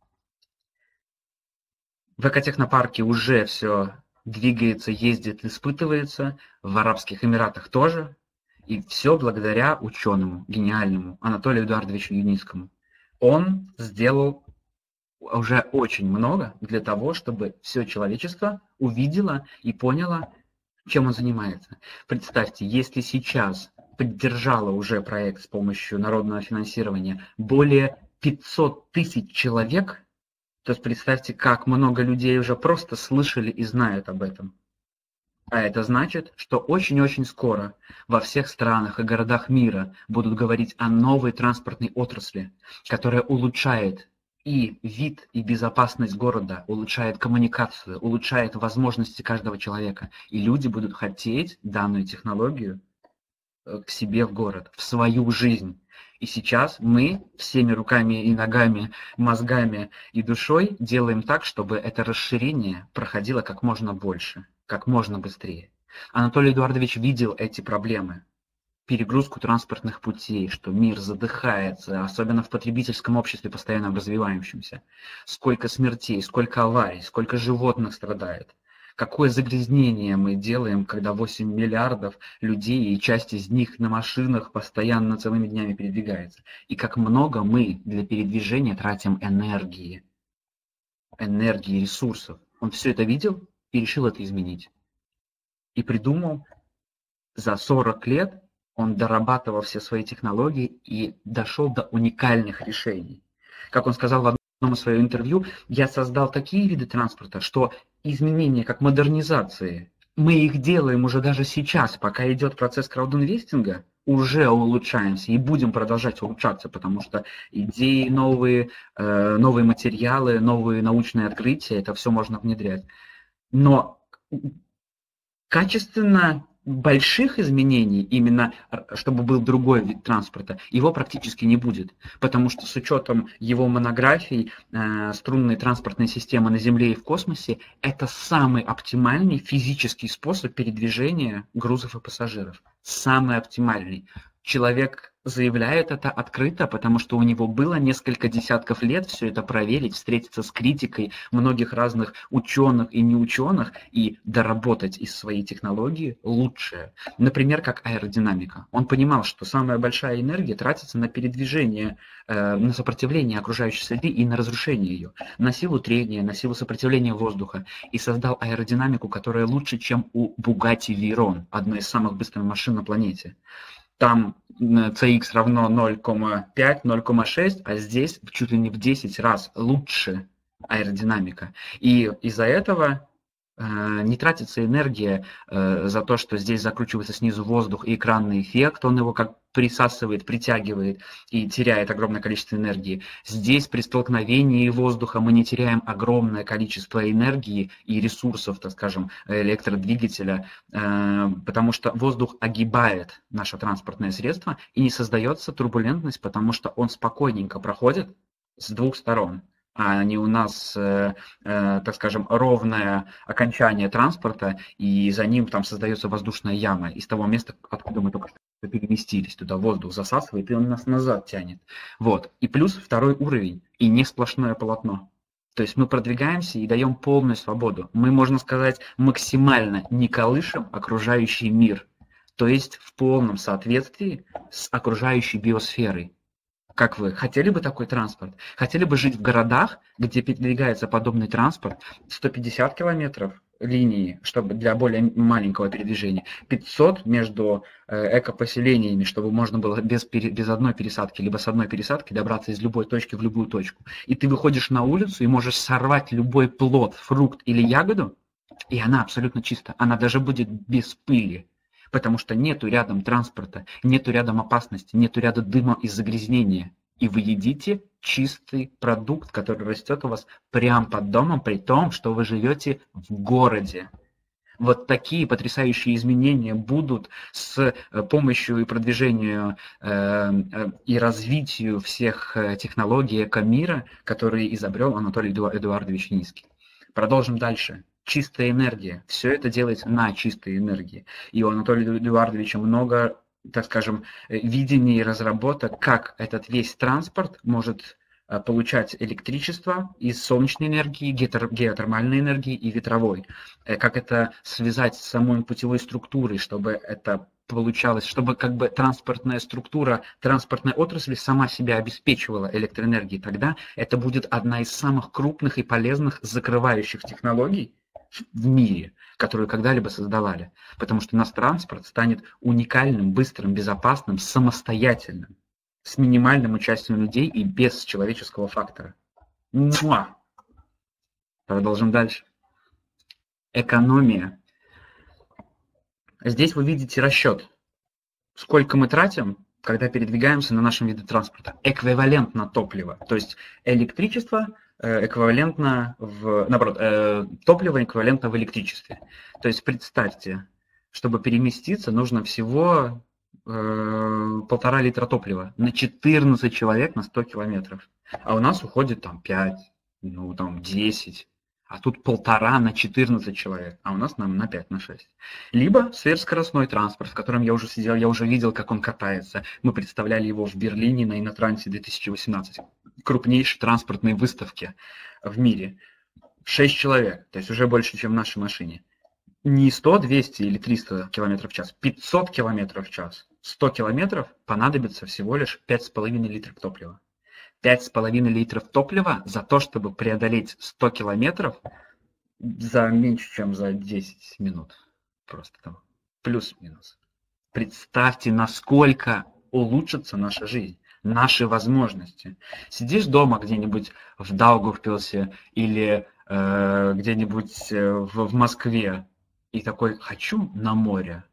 В экотехнопарке уже все двигается, ездит, испытывается. В Арабских Эмиратах тоже. И все благодаря ученому, гениальному Анатолию Эдуардовичу Юницкому. Он сделал уже очень много для того, чтобы все человечество увидело и поняло, чем он занимается. Представьте, если сейчас поддержало уже проект с помощью народного финансирования более 500 тысяч человек, то есть представьте, как много людей уже просто слышали и знают об этом. А это значит, что очень-очень скоро во всех странах и городах мира будут говорить о новой транспортной отрасли, которая улучшает и вид, и безопасность города, улучшает коммуникацию, улучшает возможности каждого человека. И люди будут хотеть данную технологию к себе в город, в свою жизнь. И сейчас мы всеми руками и ногами, мозгами и душой делаем так, чтобы это расширение проходило как можно больше, как можно быстрее. Анатолий Эдуардович видел эти проблемы. Перегрузку транспортных путей, что мир задыхается, особенно в потребительском обществе, постоянно развивающемся. Сколько смертей, сколько аварий, сколько животных страдает. Какое загрязнение мы делаем, когда 8 миллиардов людей, и часть из них на машинах постоянно целыми днями передвигается. И как много мы для передвижения тратим энергии, ресурсов. Он все это видел и решил это изменить. И придумал, за 40 лет он дорабатывал все свои технологии и дошел до уникальных решений. Как он сказал в одном из своих интервью, я создал такие виды транспорта, что изменения, как модернизации, мы их делаем уже даже сейчас, пока идет процесс краудинвестинга, уже улучшаемся и будем продолжать улучшаться, потому что идеи новые, новые материалы, новые научные открытия, это все можно внедрять. Но качественно больших изменений, именно чтобы был другой вид транспорта, его практически не будет, потому что с учетом его монографий струнные транспортные системы на Земле и в космосе – это самый оптимальный физический способ передвижения грузов и пассажиров. Самый оптимальный. Человек заявляет это открыто, потому что у него было несколько десятков лет все это проверить, встретиться с критикой многих разных ученых и неученых и доработать из своей технологии лучшее. Например, как аэродинамика. Он понимал, что самая большая энергия тратится на передвижение, на сопротивление окружающей среды и на разрушение ее, на силу трения, на силу сопротивления воздуха, и создал аэродинамику, которая лучше, чем у Bugatti Veyron, одной из самых быстрых машин на планете. Там CX равно 0,5, 0,6, а здесь чуть ли не в 10 раз лучше аэродинамика. И из-за этого не тратится энергия за то, что здесь закручивается снизу воздух и экранный эффект, он его как присасывает, притягивает и теряет огромное количество энергии. Здесь при столкновении воздуха мы не теряем огромное количество энергии и ресурсов, так скажем, электродвигателя, потому что воздух огибает наше транспортное средство и не создается турбулентность, потому что он спокойненько проходит с двух сторон. А не у нас, так скажем, ровное окончание транспорта, и за ним там создается воздушная яма из того места, откуда мы только что переместились. Туда воздух засасывает, и он нас назад тянет. Вот. И плюс второй уровень, и не сплошное полотно. То есть мы продвигаемся и даем полную свободу. Мы, можно сказать, максимально не колышем окружающий мир. То есть в полном соответствии с окружающей биосферой. Как вы, хотели бы такой транспорт? Хотели бы жить в городах, где передвигается подобный транспорт 150 километров линии, чтобы для более маленького передвижения, 500 между экопоселениями, чтобы можно было без одной пересадки, либо с одной пересадки добраться из любой точки в любую точку. И ты выходишь на улицу и можешь сорвать любой плод, фрукт или ягоду, и она абсолютно чиста, она даже будет без пыли. Потому что нету рядом транспорта, нету рядом опасности, нету рядом дыма и загрязнения. И вы едите чистый продукт, который растет у вас прямо под домом, при том, что вы живете в городе. Вот такие потрясающие изменения будут с помощью и продвижению и развитию всех технологий экомира, которые изобрел Анатолий Эдуардович Низкий. Продолжим дальше. Чистая энергия. Все это делается на чистой энергии. И у Анатолия Эдуардовича много, так скажем, видений и разработок, как этот весь транспорт может получать электричество из солнечной энергии, геотермальной энергии и ветровой. Как это связать с самой путевой структурой, чтобы это получалось, чтобы как бы транспортная структура, транспортная отрасль сама себя обеспечивала электроэнергией. Тогда это будет одна из самых крупных и полезных закрывающих технологий в мире, которую когда-либо создавали. Потому что наш транспорт станет уникальным, быстрым, безопасным, самостоятельным, с минимальным участием людей и без человеческого фактора. Муа! Продолжим дальше. Экономия. Здесь вы видите расчет. Сколько мы тратим, когда передвигаемся на нашем виде транспорта. Эквивалентно топлива. То есть электричество эквивалентно топливо эквивалентно в электричестве. То есть представьте, чтобы переместиться, нужно всего 1,5 литра топлива на 14 человек на 100 километров. А у нас уходит там 5, 10. А тут 1,5 на 14 человек, а у нас на 5, на 6. Либо сверхскоростной транспорт, в котором я уже сидел, я уже видел, как он катается. Мы представляли его в Берлине на Инотрансе 2018. Крупнейшей транспортной выставке в мире. 6 человек, то есть уже больше, чем в нашей машине. Не 100, 200 или 300 км в час, 500 км в час. 100 километров понадобится всего лишь 5,5 литров топлива. 5,5 литров топлива за то, чтобы преодолеть 100 километров за меньше, чем за 10 минут. Просто там плюс-минус. Представьте, насколько улучшится наша жизнь, наши возможности. Сидишь дома где-нибудь в Даугавпилсе или где-нибудь в Москве и такой: хочу на море.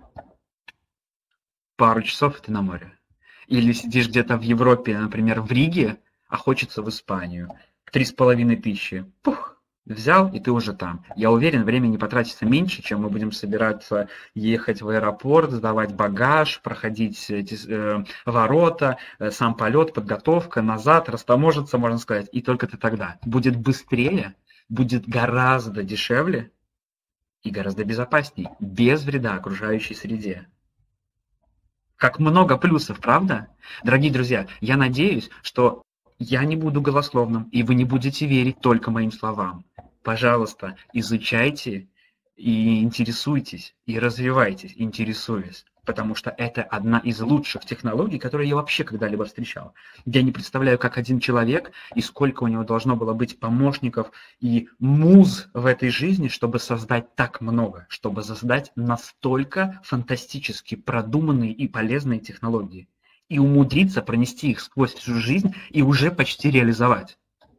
Пару часов ты на море. Или сидишь где-то в Европе, например, в Риге, а хочется в Испанию. 3500. Пух, взял, и ты уже там. Я уверен, времени потратится меньше, чем мы будем собираться ехать в аэропорт, сдавать багаж, проходить эти ворота, сам полет, подготовка, назад, растаможиться, можно сказать. И только ты тогда. Будет быстрее, будет гораздо дешевле и гораздо безопаснее, без вреда окружающей среде. Как много плюсов, правда? Дорогие друзья, я надеюсь, что я не буду голословным, и вы не будете верить только моим словам. Пожалуйста, изучайте и интересуйтесь, и развивайтесь, интересуясь. Потому что это одна из лучших технологий, которые я вообще когда-либо встречал. Я не представляю, как один человек и сколько у него должно было быть помощников и муз в этой жизни, чтобы создать так много, чтобы создать настолько фантастически продуманные и полезные технологии. И умудриться пронести их сквозь всю жизнь и уже почти реализовать.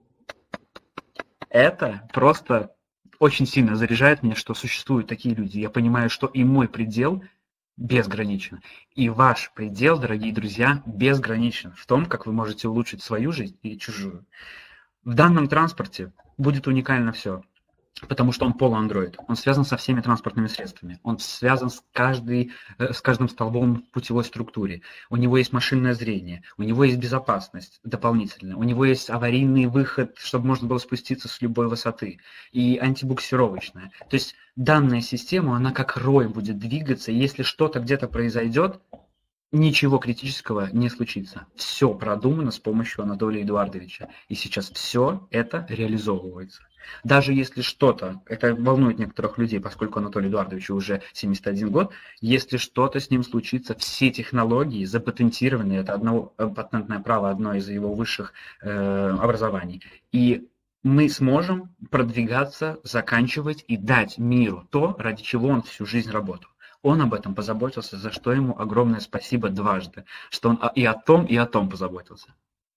Это просто очень сильно заряжает меня, что существуют такие люди. Я понимаю, что и мой предел безграничен. И ваш предел, дорогие друзья, безграничен в том, как вы можете улучшить свою жизнь и чужую. В данном транспорте будет уникально все, потому что он полуандроид. Он связан со всеми транспортными средствами. Он связан с каждым столбом в путевой структуре. У него есть машинное зрение, у него есть безопасность дополнительная, у него есть аварийный выход, чтобы можно было спуститься с любой высоты, и антибуксировочная. То есть данная система, она как рой будет двигаться, и если что-то где-то произойдет, ничего критического не случится. Все продумано с помощью Анатолия Эдуардовича. И сейчас все это реализовывается. Даже если что-то, это волнует некоторых людей, поскольку Анатолию Эдуардовичу уже 71 год, если что-то с ним случится, все технологии запатентированы, это патентное право, одно из его высших образований. И мы сможем продвигаться, заканчивать и дать миру то, ради чего он всю жизнь работал. Он об этом позаботился, за что ему огромное спасибо дважды, что он и о том позаботился.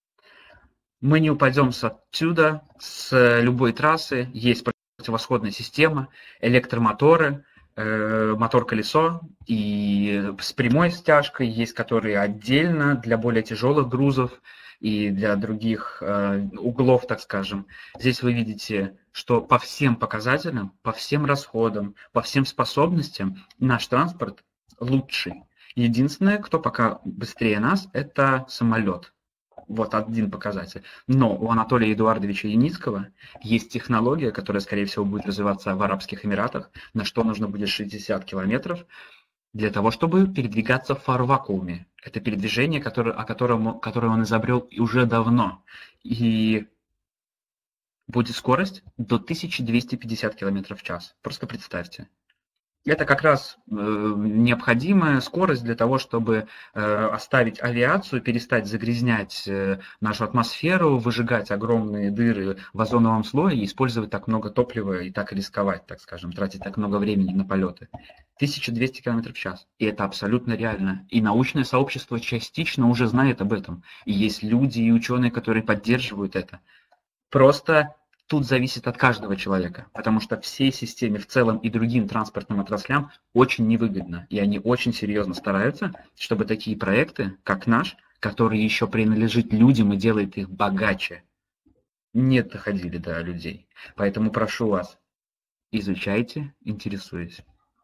Мы не упадем отсюда, с любой трассы, есть противосходная система, электромоторы, мотор-колесо, и с прямой стяжкой есть, которые отдельно для более тяжелых грузов и для других углов, так скажем. Здесь вы видите, что по всем показателям, по всем расходам, по всем способностям наш транспорт лучший. Единственное, кто пока быстрее нас, это самолет. Вот один показатель. Но у Анатолия Эдуардовича Яницкого есть технология, которая, скорее всего, будет развиваться в Арабских Эмиратах, на что нужно будет 60 километров для того, чтобы передвигаться в фар-вакууме. Это передвижение, которое он изобрел уже давно. И будет скорость до 1250 км в час. Просто представьте. Это как раз необходимая скорость для того, чтобы оставить авиацию, перестать загрязнять нашу атмосферу, выжигать огромные дыры в озоновом слое и использовать так много топлива и так рисковать, так скажем, тратить так много времени на полеты. 1200 км в час. И это абсолютно реально. И научное сообщество частично уже знает об этом. И есть люди и ученые, которые поддерживают это. Просто тут зависит от каждого человека, потому что всей системе в целом и другим транспортным отраслям очень невыгодно. И они очень серьезно стараются, чтобы такие проекты, как наш, который еще принадлежит людям и делает их богаче, не доходили до людей. Поэтому прошу вас, изучайте, интересуйтесь.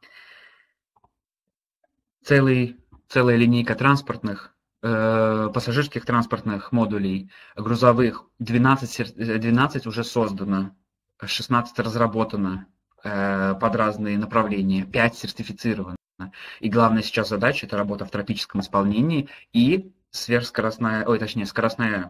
Целая линейка транспортных, пассажирских транспортных модулей, грузовых, 12 уже создано, 16 разработано под разные направления, 5 сертифицировано. И главная сейчас задача – это работа в тропическом исполнении и скоростной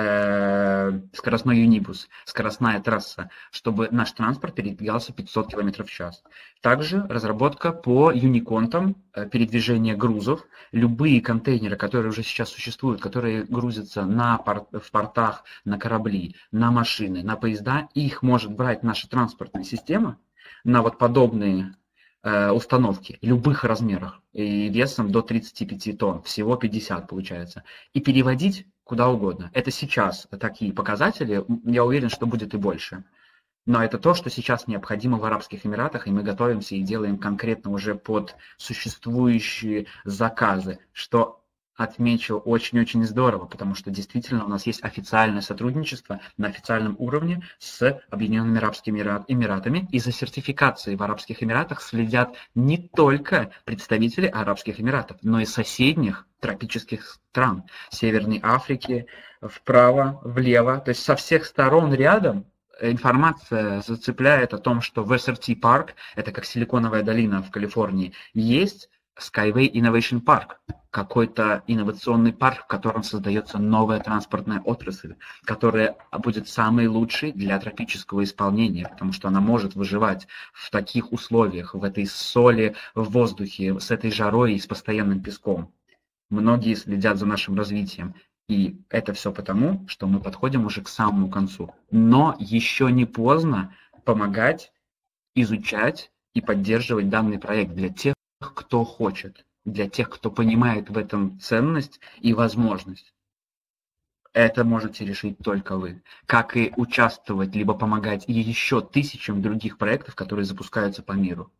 юнибус, скоростная трасса, чтобы наш транспорт передвигался 500 км в час. Также разработка по юниконтам, передвижение грузов, любые контейнеры, которые уже сейчас существуют, которые грузятся в портах, на корабли, на машины, на поезда, их может брать наша транспортная система на вот подобные установки любых размерах и весом до 35 тонн, всего 50 получается, и переводить куда угодно. Это сейчас такие показатели, я уверен, что будет и больше. Но это то, что сейчас необходимо в Арабских Эмиратах, и мы готовимся и делаем конкретно уже под существующие заказы, что отмечу очень-очень здорово, потому что действительно у нас есть официальное сотрудничество на официальном уровне с Объединенными Арабскими Эмиратами, и за сертификацией в Арабских Эмиратах следят не только представители Арабских Эмиратов, но и соседних тропических стран, Северной Африки, вправо, влево, то есть со всех сторон рядом. Информация зацепляет о том, что в SRT Park, это как Силиконовая долина в Калифорнии, есть Skyway Innovation Park, какой-то инновационный парк, в котором создается новая транспортная отрасль, которая будет самой лучшей для тропического исполнения, потому что она может выживать в таких условиях, в этой соли, в воздухе, с этой жарой и с постоянным песком. Многие следят за нашим развитием, и это все потому, что мы подходим уже к самому концу. Но еще не поздно помогать, изучать и поддерживать данный проект для тех, кто хочет, для тех, кто понимает в этом ценность и возможность. Это можете решить только вы. Как и участвовать, либо помогать еще тысячам других проектов, которые запускаются по миру.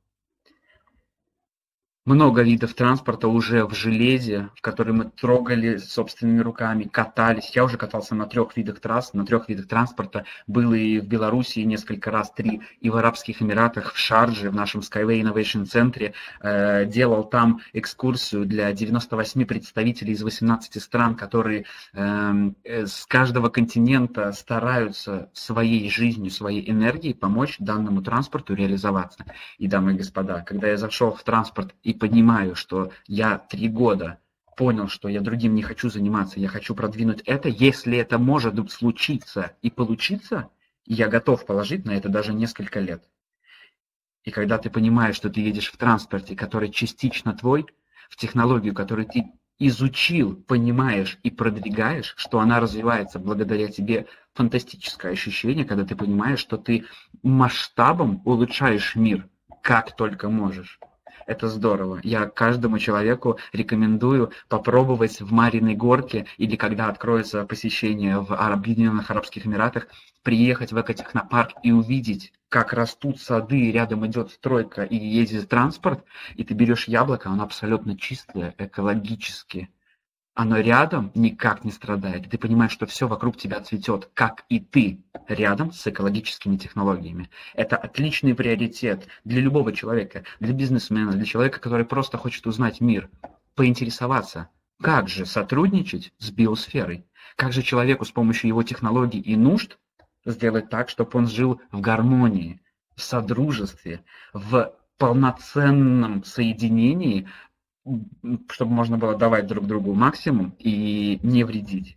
Много видов транспорта уже в железе, в которые мы трогали собственными руками, катались. Я уже катался на 3 видах трасс, на 3 видах транспорта. Был и в Беларуси несколько раз, 3, и в Арабских Эмиратах, в Шардже, в нашем Skyway Innovation центре. Делал там экскурсию для 98 представителей из 18 стран, которые с каждого континента стараются своей жизнью, своей энергией помочь данному транспорту реализоваться. И, дамы и господа, когда я зашел в транспорт и понимаю, что я 3 года понял, что я другим не хочу заниматься, я хочу продвинуть это, если это может случиться и получиться, я готов положить на это даже несколько лет. И когда ты понимаешь, что ты едешь в транспорте, который частично твой, в технологию, которую ты изучил, понимаешь и продвигаешь, что она развивается благодаря тебе, фантастическое ощущение, когда ты понимаешь, что ты масштабом улучшаешь мир, как только можешь. Это здорово. Я каждому человеку рекомендую попробовать в Мариной Горке или когда откроется посещение в Объединенных Арабских Эмиратах, приехать в экотехнопарк и увидеть, как растут сады, рядом идет стройка и ездит транспорт, и ты берешь яблоко, оно абсолютно чистое, экологически. Оно рядом никак не страдает. И ты понимаешь, что все вокруг тебя цветет, как и ты, рядом с экологическими технологиями. Это отличный приоритет для любого человека, для бизнесмена, для человека, который просто хочет узнать мир, поинтересоваться, как же сотрудничать с биосферой, как же человеку с помощью его технологий и нужд сделать так, чтобы он жил в гармонии, в содружестве, в полноценном соединении, чтобы можно было давать друг другу максимум и не вредить.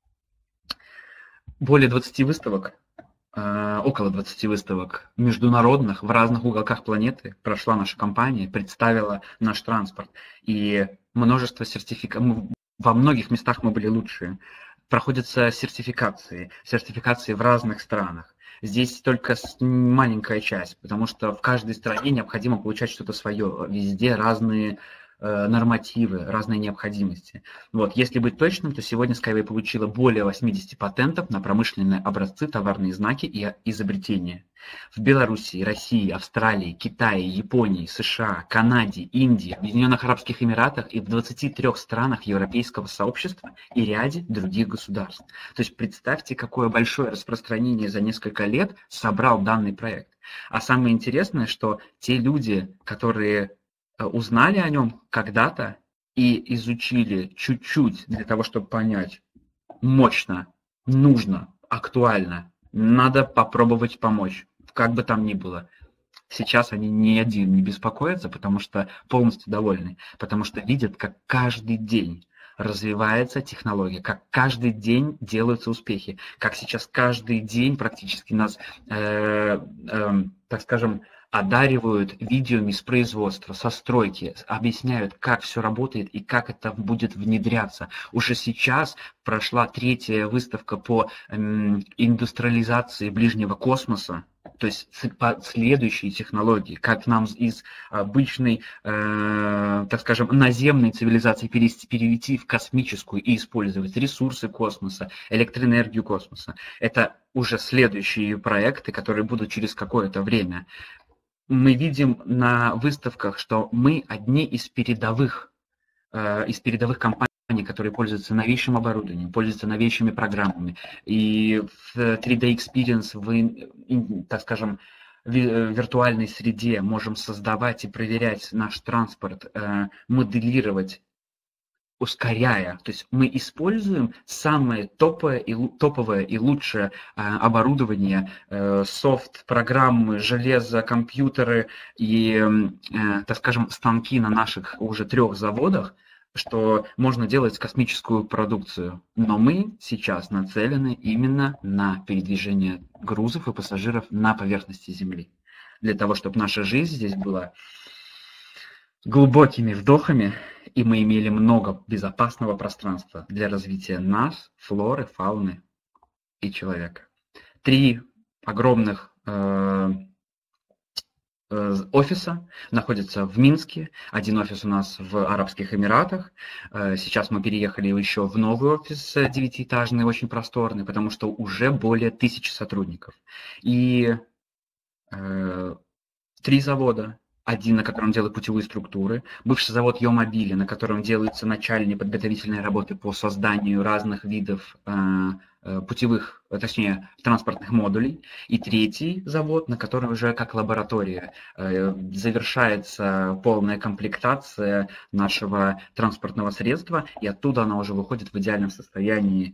Более 20 выставок, около 20 выставок международных в разных уголках планеты прошла наша компания, представила наш транспорт. И множество сертификатов, во многих местах мы были лучшие. Проходятся сертификации в разных странах. Здесь только маленькая часть, потому что в каждой стране необходимо получать что-то свое. Везде разные нормативы, разные необходимости. Вот. Если быть точным, то сегодня Skyway получила более 80 патентов на промышленные образцы, товарные знаки и изобретения. В Беларуси, России, Австралии, Китае, Японии, США, Канаде, Индии, Объединенных Арабских Эмиратах и в 23 странах Европейского сообщества и ряде других государств. То есть представьте, какое большое распространение за несколько лет собрал данный проект. А самое интересное, что те люди, которые узнали о нем когда-то и изучили чуть-чуть для того, чтобы понять, мощно, нужно, актуально, надо попробовать помочь, как бы там ни было. Сейчас они ни один не беспокоятся, потому что полностью довольны, потому что видят, как каждый день развивается технология, как каждый день делаются успехи, как сейчас каждый день практически нас, так скажем, одаривают видеоми с производства, со стройки, объясняют, как все работает и как это будет внедряться. Уже сейчас прошла 3-я выставка по индустриализации ближнего космоса, то есть по следующей технологии, как нам из обычной, так скажем, наземной цивилизации перейти в космическую и использовать ресурсы космоса, электроэнергию космоса. Это уже следующие проекты, которые будут через какое-то время. Мы видим на выставках, что мы одни из передовых компаний, которые пользуются новейшим оборудованием, пользуются новейшими программами. И в 3D Experience в, так скажем, виртуальной среде можем создавать и проверять наш транспорт, моделировать ускоряя. То есть мы используем самое топовое и лучшее оборудование, софт, программы, железо, компьютеры и, так скажем, станки на наших уже 3 заводах, что можно делать космическую продукцию. Но мы сейчас нацелены именно на передвижение грузов и пассажиров на поверхности Земли. Для того, чтобы наша жизнь здесь была глубокими вдохами, и мы имели много безопасного пространства для развития нас, флоры, фауны и человека. 3 огромных офиса находятся в Минске, 1 офис у нас в Арабских Эмиратах. Сейчас мы переехали еще в новый офис 9-этажный, очень просторный, потому что уже более 1000 сотрудников. И 3 завода. 1, на котором делают путевые структуры, бывший завод Йомобили, на котором делаются начальные подготовительные работы по созданию разных видов путевых, точнее, транспортных модулей, и 3 завод, на котором уже как лаборатория завершается полная комплектация нашего транспортного средства, и оттуда она уже выходит в идеальном состоянии,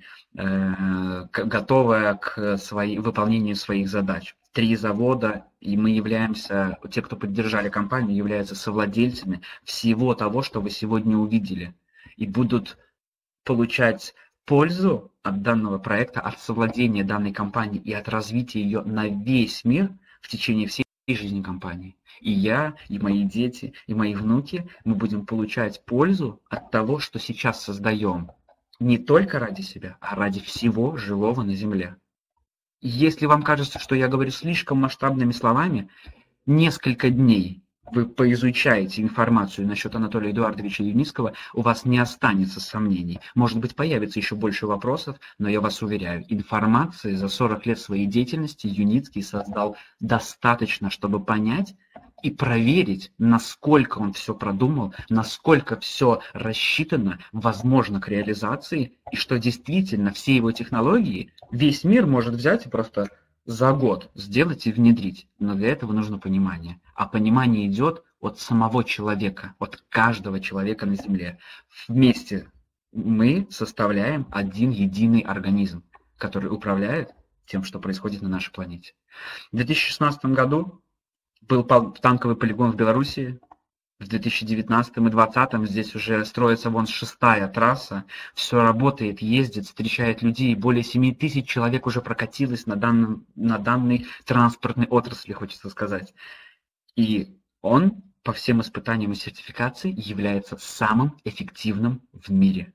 готовая к выполнению своих задач. 3 завода, и мы являемся, те, кто поддержали компанию, являются совладельцами всего того, что вы сегодня увидели, и будут получать пользу от данного проекта, от совладения данной компании и от развития ее на весь мир в течение всей жизни компании. И я, и мои дети, и мои внуки, мы будем получать пользу от того, что сейчас создаем, не только ради себя, а ради всего живого на Земле. Если вам кажется, что я говорю слишком масштабными словами, несколько дней вы поизучаете информацию насчет Анатолия Эдуардовича Юницкого, у вас не останется сомнений. Может быть, появится еще больше вопросов, но я вас уверяю, информации за 40 лет своей деятельности Юницкий создал достаточно, чтобы понять и проверить, насколько он все продумал, насколько все рассчитано, возможно, к реализации, и что действительно все его технологии весь мир может взять и просто за год сделать и внедрить. Но для этого нужно понимание. А понимание идет от самого человека, от каждого человека на Земле. Вместе мы составляем один единый организм, который управляет тем, что происходит на нашей планете. В 2016 году был танковый полигон в Белоруссии. В 2019 и 2020 здесь уже строится вон 6-я трасса. Все работает, ездит, встречает людей. Более 7000 человек уже прокатилось на данной транспортной отрасли, хочется сказать. И он по всем испытаниям и сертификации является самым эффективным в мире.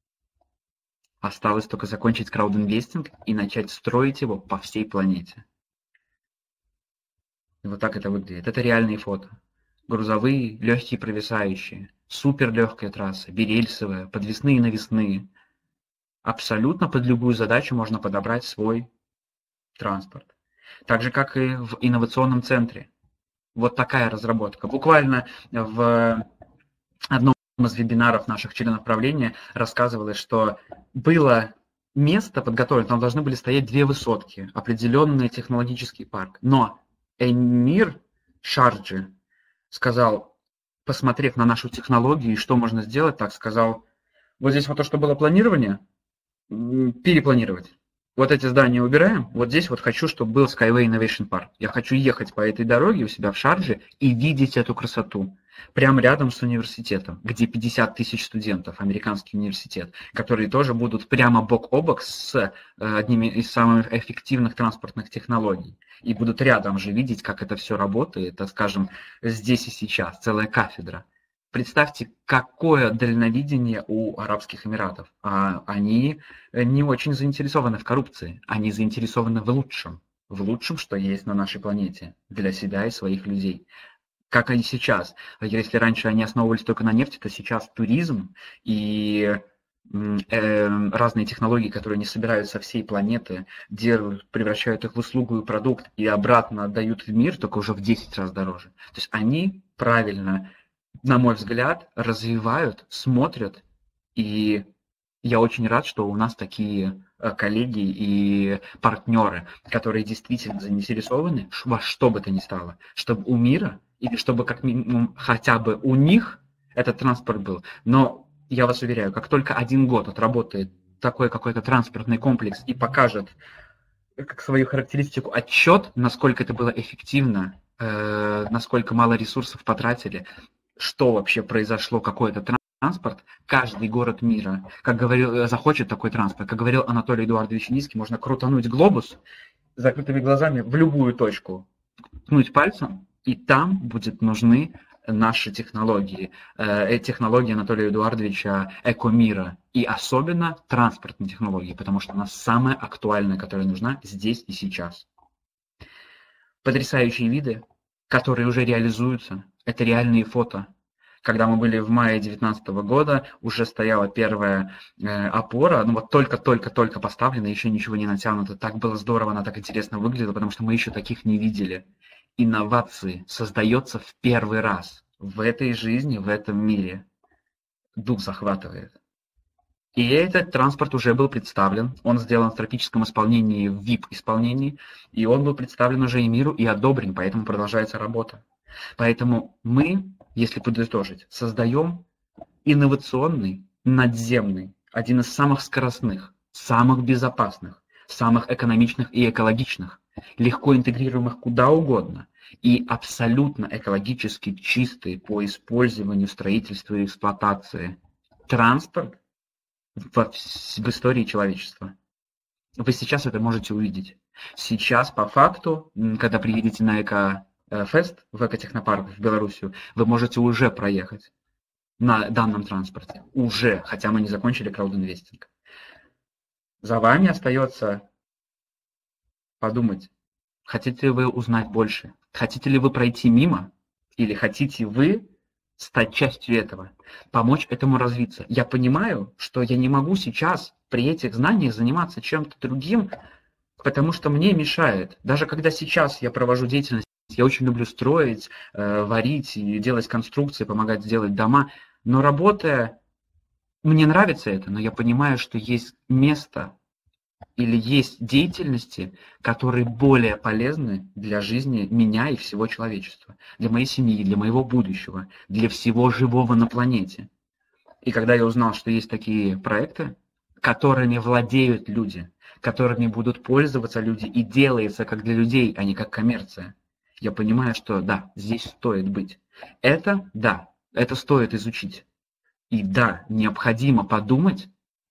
Осталось только закончить краудинвестинг и начать строить его по всей планете. И вот так это выглядит. Это реальные фото. Грузовые, легкие, провисающие, супер легкая трасса, бирельсовая, подвесные, навесные. Абсолютно под любую задачу можно подобрать свой транспорт. Так же, как и в инновационном центре. Вот такая разработка. Буквально в одном из вебинаров наших членов правления рассказывалось, что было место подготовлено, там должны были стоять 2 высотки, определенный технологический парк. Но эмир Шарджи сказал, посмотрев на нашу технологию и что можно сделать, так сказал, вот здесь вот то, что было планирование, перепланировать. Вот эти здания убираем, вот здесь вот хочу, чтобы был Skyway Innovation Park. Я хочу ехать по этой дороге у себя в Шардже и видеть эту красоту. Прямо рядом с университетом, где 50 000 студентов, американский университет, которые тоже будут прямо бок о бок с одними из самых эффективных транспортных технологий. И будут рядом же видеть, как это все работает, так скажем, здесь и сейчас, целая кафедра. Представьте, какое дальновидение у Арабских Эмиратов. Они не очень заинтересованы в коррупции, они заинтересованы в лучшем, что есть на нашей планете, для себя и своих людей. Как они сейчас. Если раньше они основывались только на нефти, то сейчас туризм и разные технологии, которые они собирают со всей планеты, делают, превращают их в услугу и продукт и обратно отдают в мир, только уже в 10 раз дороже. То есть они правильно, на мой взгляд, развивают, смотрят, и я очень рад, что у нас такие коллеги и партнеры, которые действительно заинтересованы во что бы то ни стало, чтобы у мира, или чтобы как минимум хотя бы у них этот транспорт был. Но я вас уверяю, как только 1 год отработает такой какой-то транспортный комплекс и покажет как свою характеристику отчет, насколько это было эффективно, насколько мало ресурсов потратили, что вообще произошло, какой-то транспорт, каждый город мира, как говорил, захочет такой транспорт, как говорил Анатолий Эдуардович Низкий, можно крутануть глобус с закрытыми глазами в любую точку, ткнуть пальцем, и там будут нужны наши технологии, технологии Анатолия Эдуардовича Экомира, и особенно транспортные технологии, потому что она самая актуальная, которая нужна здесь и сейчас. Потрясающие виды, которые уже реализуются, это реальные фото. Когда мы были в мае 2019 года, уже стояла первая опора, ну вот только-только поставлена, еще ничего не натянуто. Так было здорово, она так интересно выглядела, потому что мы еще таких не видели. Инновации создается в первый раз в этой жизни, в этом мире. Дух захватывает. И этот транспорт уже был представлен, он сделан в тропическом исполнении, в VIP-исполнении, и он был представлен уже и миру, и одобрен, поэтому продолжается работа. Поэтому мы, если подытожить, создаем инновационный, надземный, один из самых скоростных, самых безопасных, самых экономичных и экологичных, легко интегрируемых куда угодно и абсолютно экологически чистый по использованию, строительству и эксплуатации транспорт в истории человечества. Вы сейчас это можете увидеть. Сейчас, по факту, когда приедете на Экофест, в Экотехнопарк в Белоруссию, вы можете уже проехать на данном транспорте. Уже, хотя мы не закончили краудинвестинг. За вами остается подумать, хотите ли вы узнать больше, хотите ли вы пройти мимо, или хотите вы стать частью этого, помочь этому развиться. Я понимаю, что я не могу сейчас при этих знаниях заниматься чем-то другим, потому что мне мешает. Даже когда сейчас я провожу деятельность, я очень люблю строить, варить и делать конструкции, помогать сделать дома, но работая, мне нравится это, но я понимаю, что есть место или есть деятельности, которые более полезны для жизни меня и всего человечества, для моей семьи, для моего будущего, для всего живого на планете. И когда я узнал, что есть такие проекты, которыми владеют люди, которыми будут пользоваться люди и делается как для людей, а не как коммерция, я понимаю, что да, здесь стоит быть. Это стоит изучить. И да, необходимо подумать,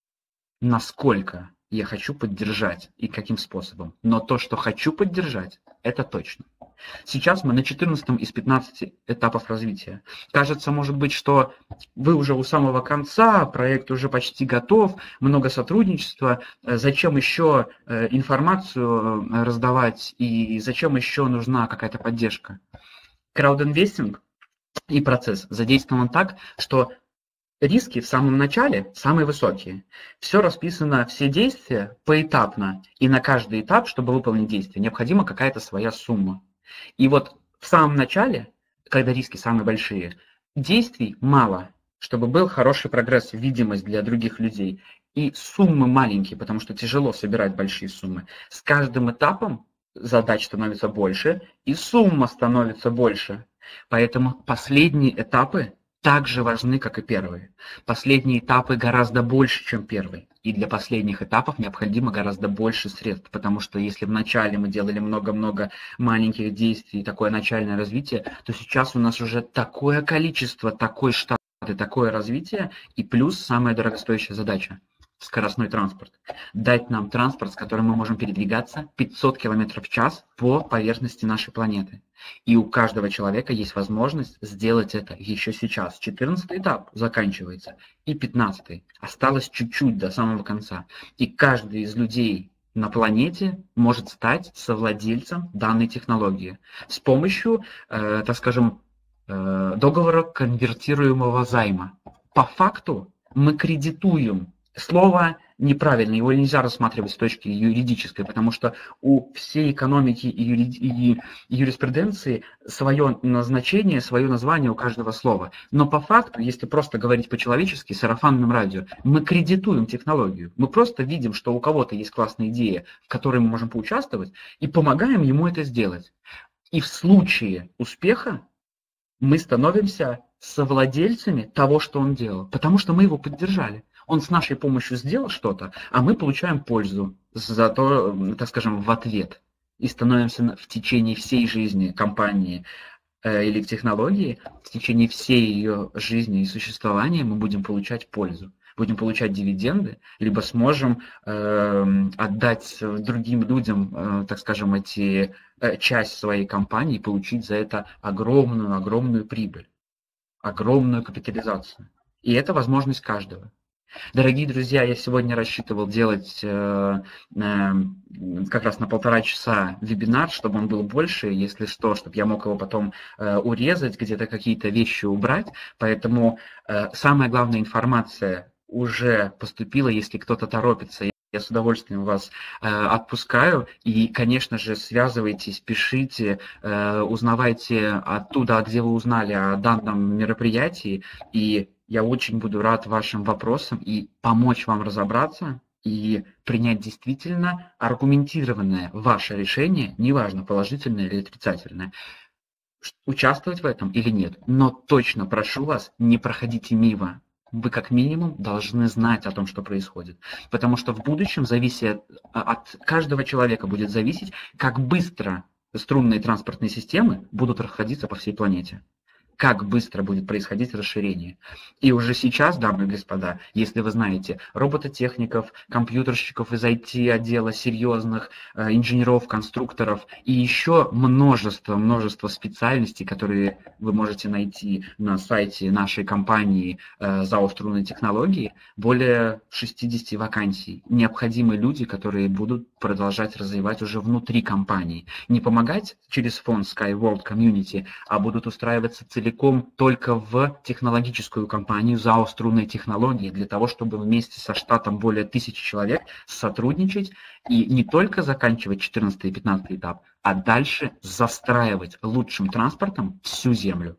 насколько я хочу поддержать и каким способом. Но то, что хочу поддержать, это точно. Сейчас мы на 14 из 15 этапов развития. Кажется, может быть, что вы уже у самого конца, проект уже почти готов, много сотрудничества, зачем еще информацию раздавать и зачем еще нужна какая-то поддержка. Краудинвестинг и процесс задействован так, что риски в самом начале самые высокие. Все расписано, все действия поэтапно, и на каждый этап, чтобы выполнить действие, необходима какая-то своя сумма. И вот в самом начале, когда риски самые большие, действий мало, чтобы был хороший прогресс, видимость для других людей, и суммы маленькие, потому что тяжело собирать большие суммы. С каждым этапом задач становится больше, и сумма становится больше. Поэтому последние этапы так же важны, как и первые. Последние этапы гораздо больше, чем первые. И для последних этапов необходимо гораздо больше средств, потому что если в начале мы делали много-много маленьких действий, такое начальное развитие, то сейчас у нас уже такое количество, такой штат и такое развитие, и плюс самая дорогостоящая задача – скоростной транспорт. Дать нам транспорт, с которым мы можем передвигаться 500 км в час по поверхности нашей планеты. И у каждого человека есть возможность сделать это еще сейчас. 14-й этап заканчивается, и 15-й. Осталось чуть-чуть до самого конца. И каждый из людей на планете может стать совладельцем данной технологии с помощью, так скажем, договора конвертируемого займа. По факту мы кредитуем. Слово неправильно, его нельзя рассматривать с точки юридической, потому что у всей экономики и юриспруденции свое назначение, свое название у каждого слова. Но по факту, если просто говорить по-человечески, сарафанным радио, мы кредитуем технологию. Мы просто видим, что у кого-то есть классная идея, в которой мы можем поучаствовать, и помогаем ему это сделать. И в случае успеха Мы становимся совладельцами того, что он делал, потому что мы его поддержали. Он с нашей помощью сделал что-то, а мы получаем пользу за то, так скажем, в ответ. И становимся в течение всей жизни компании или технологии, в течение всей ее жизни и существования мы будем получать пользу. Будем получать дивиденды, либо сможем отдать другим людям, так скажем, часть своей компании и получить за это огромную прибыль, огромную капитализацию. И это возможность каждого. Дорогие друзья, я сегодня рассчитывал делать как раз на 1,5 часа вебинар, чтобы он был больше, если что, чтобы я мог его потом урезать, где-то какие-то вещи убрать. Поэтому самая главная информация уже поступила, если кто-то торопится. Я с удовольствием вас отпускаю. И, конечно же, связывайтесь, пишите, узнавайте оттуда, где вы узнали о данном мероприятии. И я очень буду рад вашим вопросам и помочь вам разобраться и принять действительно аргументированное ваше решение, неважно, положительное или отрицательное. Участвовать в этом или нет. Но точно прошу вас, не проходите мимо. Вы как минимум должны знать о том, что происходит. Потому что в будущем от каждого человека будет зависеть, как быстро струнные транспортные системы будут расходиться по всей планете. Как быстро будет происходить расширение. И уже сейчас, дамы и господа, если вы знаете робототехников, компьютерщиков из IT-отдела, серьезных инженеров, конструкторов и еще множество специальностей, которые вы можете найти на сайте нашей компании ЗАО «Струнные технологии», более 60 вакансий. Необходимы люди, которые будут продолжать развивать уже внутри компании. Не помогать через фонд Sky World Community, а будут устраиваться целиком только в технологическую компанию ЗАО «Струнные технологии» для того, чтобы вместе со штатом более 1000 человек сотрудничать и не только заканчивать 14 и 15 этап, а дальше застраивать лучшим транспортом всю Землю.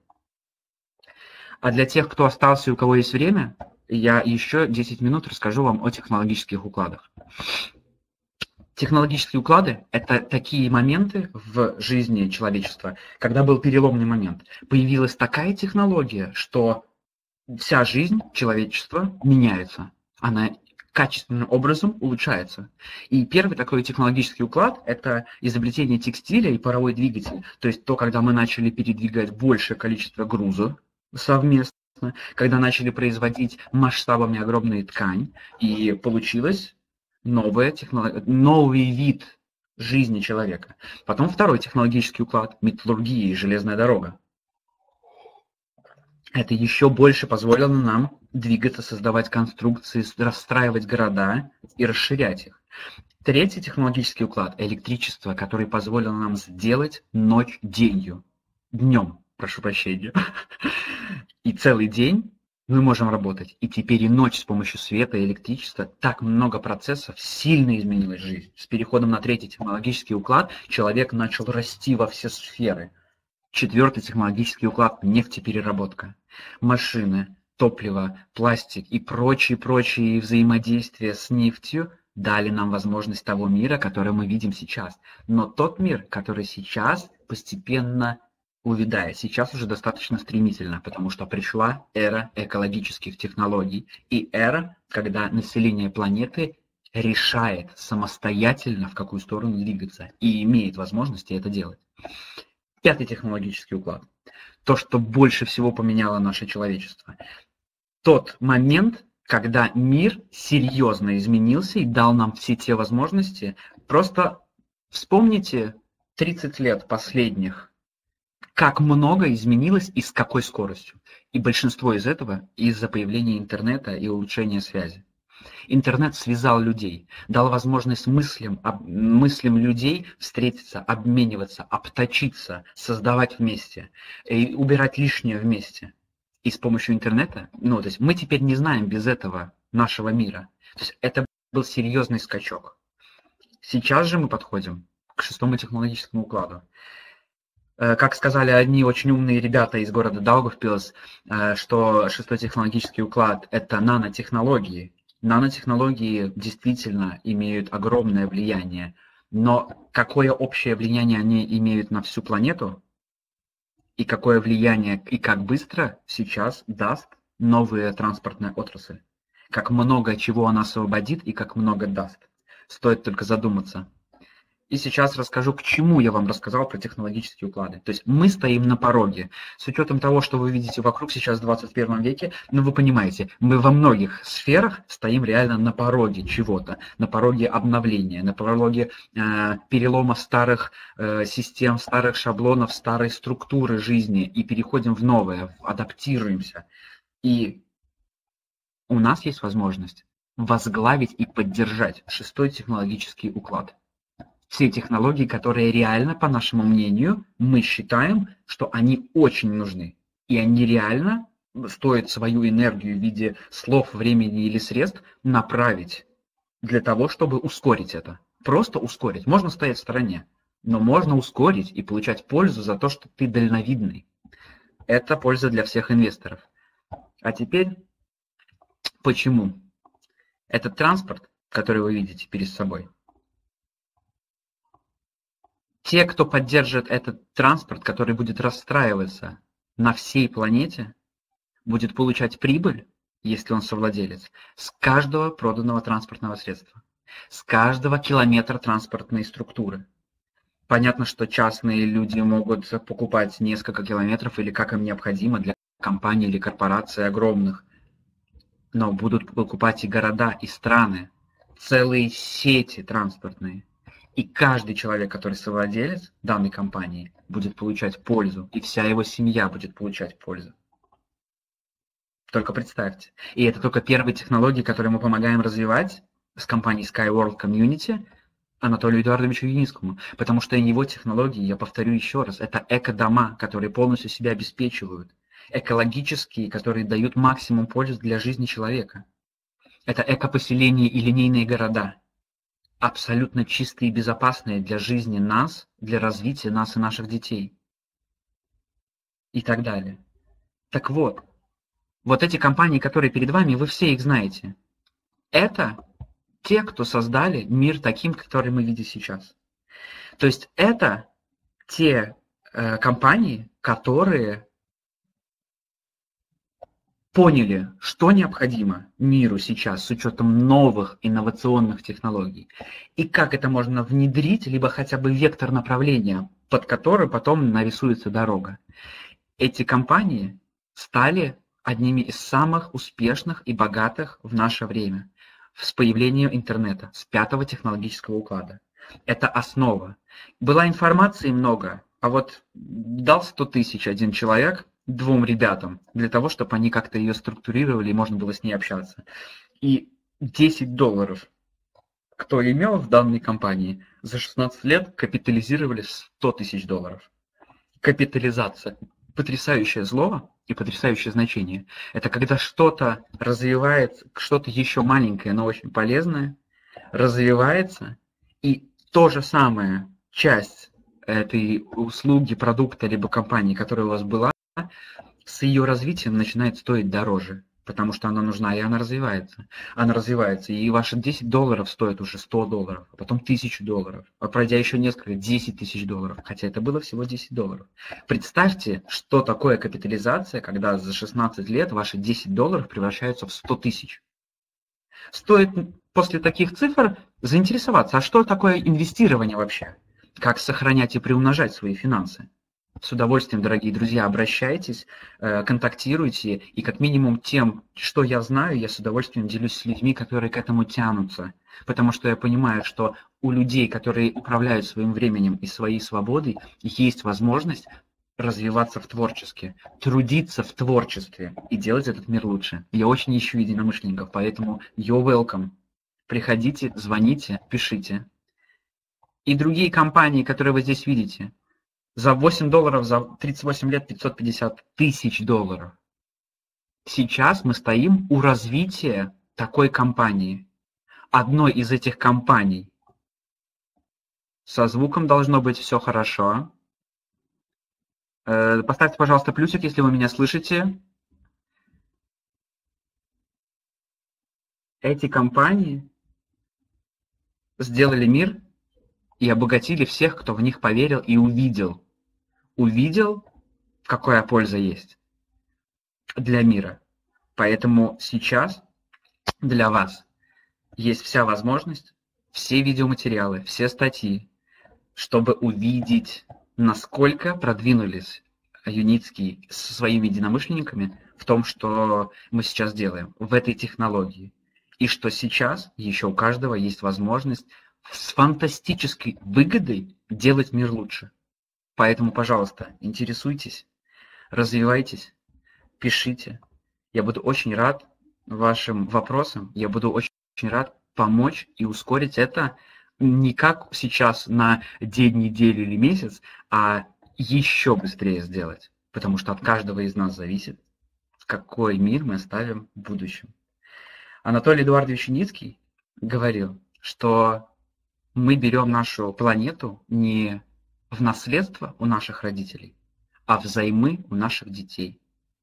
А для тех, кто остался и у кого есть время, я еще 10 минут расскажу вам о технологических укладах. Технологические уклады – это такие моменты в жизни человечества, когда был переломный момент. Появилась такая технология, что вся жизнь человечества меняется. Она качественным образом улучшается. И первый такой технологический уклад – это изобретение текстиля и паровой двигатель. То есть то, когда мы начали передвигать большее количество груза совместно, когда начали производить масштабами огромную ткань, и получилось новый вид жизни человека. Потом второй технологический уклад – металлургия и железная дорога. Это еще больше позволило нам двигаться, создавать конструкции, расстраивать города и расширять их. Третий технологический уклад – электричество, который позволило нам сделать ночь днем, прошу прощения. И целый день мы можем работать. И теперь и ночь с помощью света и электричества. Так много процессов, сильно изменилась жизнь. С переходом на третий технологический уклад человек начал расти во все сферы. Четвертый технологический уклад – нефтепереработка. Машины, топливо, пластик и прочие взаимодействия с нефтью дали нам возможность того мира, который мы видим сейчас. Но тот мир, который сейчас постепенно увядает, сейчас уже достаточно стремительно, потому что пришла эра экологических технологий и эра, когда население планеты решает самостоятельно, в какую сторону двигаться, и имеет возможности это делать. Пятый технологический уклад. То, что больше всего поменяло наше человечество. Тот момент, когда мир серьезно изменился и дал нам все те возможности. Просто вспомните 30 лет последних, как много изменилось и с какой скоростью. И большинство из этого из-за появления интернета и улучшения связи. Интернет связал людей, дал возможность мыслям людей встретиться, обмениваться, обточиться, создавать вместе, и убирать лишнее вместе. И с помощью интернета, то есть мы теперь не знаем без этого нашего мира. То есть это был серьезный скачок. Сейчас же мы подходим к шестому технологическому укладу. Как сказали одни очень умные ребята из города Даугавпилс, что шестой технологический уклад – это нанотехнологии. Нанотехнологии действительно имеют огромное влияние, но какое общее влияние они имеют на всю планету, и какое влияние и как быстро сейчас даст новая транспортная отрасль. Как много чего она освободит и как много даст. Стоит только задуматься. И сейчас расскажу, к чему я вам рассказал про технологические уклады. То есть мы стоим на пороге. С учетом того, что вы видите вокруг сейчас в 21 веке, ну вы понимаете, мы во многих сферах стоим реально на пороге чего-то. На пороге обновления, на пороге перелома старых систем, старых шаблонов, старой структуры жизни. И переходим в новое, адаптируемся. И у нас есть возможность возглавить и поддержать 6-й технологический уклад. Все технологии, которые реально, по нашему мнению, мы считаем, что они очень нужны. И они реально стоит свою энергию в виде слов, времени или средств направить для того, чтобы ускорить это. Просто ускорить. Можно стоять в стороне, но можно ускорить и получать пользу за то, что ты дальновидный. Это польза для всех инвесторов. А теперь, почему? Этот транспорт, который вы видите перед собой, те, кто поддержит этот транспорт, который будет расстраиваться на всей планете, будет получать прибыль, если он совладелец, с каждого проданного транспортного средства, с каждого километра транспортной структуры. Понятно, что частные люди могут покупать несколько километров или как им необходимо для компаний или корпораций огромных, но будут покупать и города, и страны, целые сети транспортные. И каждый человек, который совладелец данной компании, будет получать пользу, и вся его семья будет получать пользу. Только представьте. И это только первые технологии, которые мы помогаем развивать с компанией Skyworld Community Анатолию Эдуардовичу Юницкому. Потому что его технологии, я повторю еще раз, это эко-дома, которые полностью себя обеспечивают. Экологические, которые дают максимум пользы для жизни человека. Это эко-поселения и линейные города. Абсолютно чистые и безопасные для жизни нас, для развития нас и наших детей. И так далее. Так вот, вот эти компании, которые перед вами, вы все их знаете. Это те, кто создали мир таким, который мы видим сейчас. То есть это те компании, которые поняли, что необходимо миру сейчас с учетом новых инновационных технологий, и как это можно внедрить, либо хотя бы вектор направления, под который потом нарисуется дорога. Эти компании стали одними из самых успешных и богатых в наше время с появлением интернета, с 5-го технологического уклада. Это основа. Была информации много, а вот дал 100 тысяч один человек 2 ребятам, для того, чтобы они как-то ее структурировали и можно было с ней общаться. И $10, кто имел в данной компании, за 16 лет капитализировали $100 тысяч. Капитализация. Потрясающее слово и потрясающее значение. Это когда что-то развивается, что-то еще маленькое, но очень полезное, развивается, и то же самое, часть этой услуги, продукта, либо компании, которая у вас была, с ее развитием начинает стоить дороже, потому что она нужна, и она развивается. Она развивается, и ваши $10 стоят уже $100, а потом $1000, а пройдя еще несколько, $10 тысяч, хотя это было всего $10. Представьте, что такое капитализация, когда за 16 лет ваши $10 превращаются в 100 тысяч. Стоит после таких цифр заинтересоваться, а что такое инвестирование вообще? Как сохранять и приумножать свои финансы? С удовольствием, дорогие друзья, обращайтесь, контактируйте, и как минимум тем, что я знаю, я с удовольствием делюсь с людьми, которые к этому тянутся. Потому что я понимаю, что у людей, которые управляют своим временем и своей свободой, есть возможность развиваться в творчестве, трудиться в творчестве и делать этот мир лучше. Я очень ищу единомышленников, поэтому you're welcome. Приходите, звоните, пишите. И другие компании, которые вы здесь видите, за $8, за 38 лет $550 тысяч. Сейчас мы стоим у развития такой компании. Одной из этих компаний. Со звуком должно быть все хорошо. Поставьте, пожалуйста, плюсик, если вы меня слышите. Эти компании сделали мир и обогатили всех, кто в них поверил и увидел. Увидел какая польза есть для мира. Поэтому сейчас для вас есть вся возможность, все видеоматериалы, все статьи, чтобы увидеть, насколько продвинулись Юницкий со своими единомышленниками в том, что мы сейчас делаем, в этой технологии. И что сейчас еще у каждого есть возможность с фантастической выгодой делать мир лучше. Поэтому, пожалуйста, интересуйтесь, развивайтесь, пишите. Я буду очень рад вашим вопросам, я буду очень рад помочь и ускорить это не как сейчас на день, неделю или месяц, а еще быстрее сделать. Потому что от каждого из нас зависит, какой мир мы оставим в будущем. Анатолий Эдуардович Юницкий говорил, что мы берем нашу планету не в наследство у наших родителей, а взаймы у наших детей.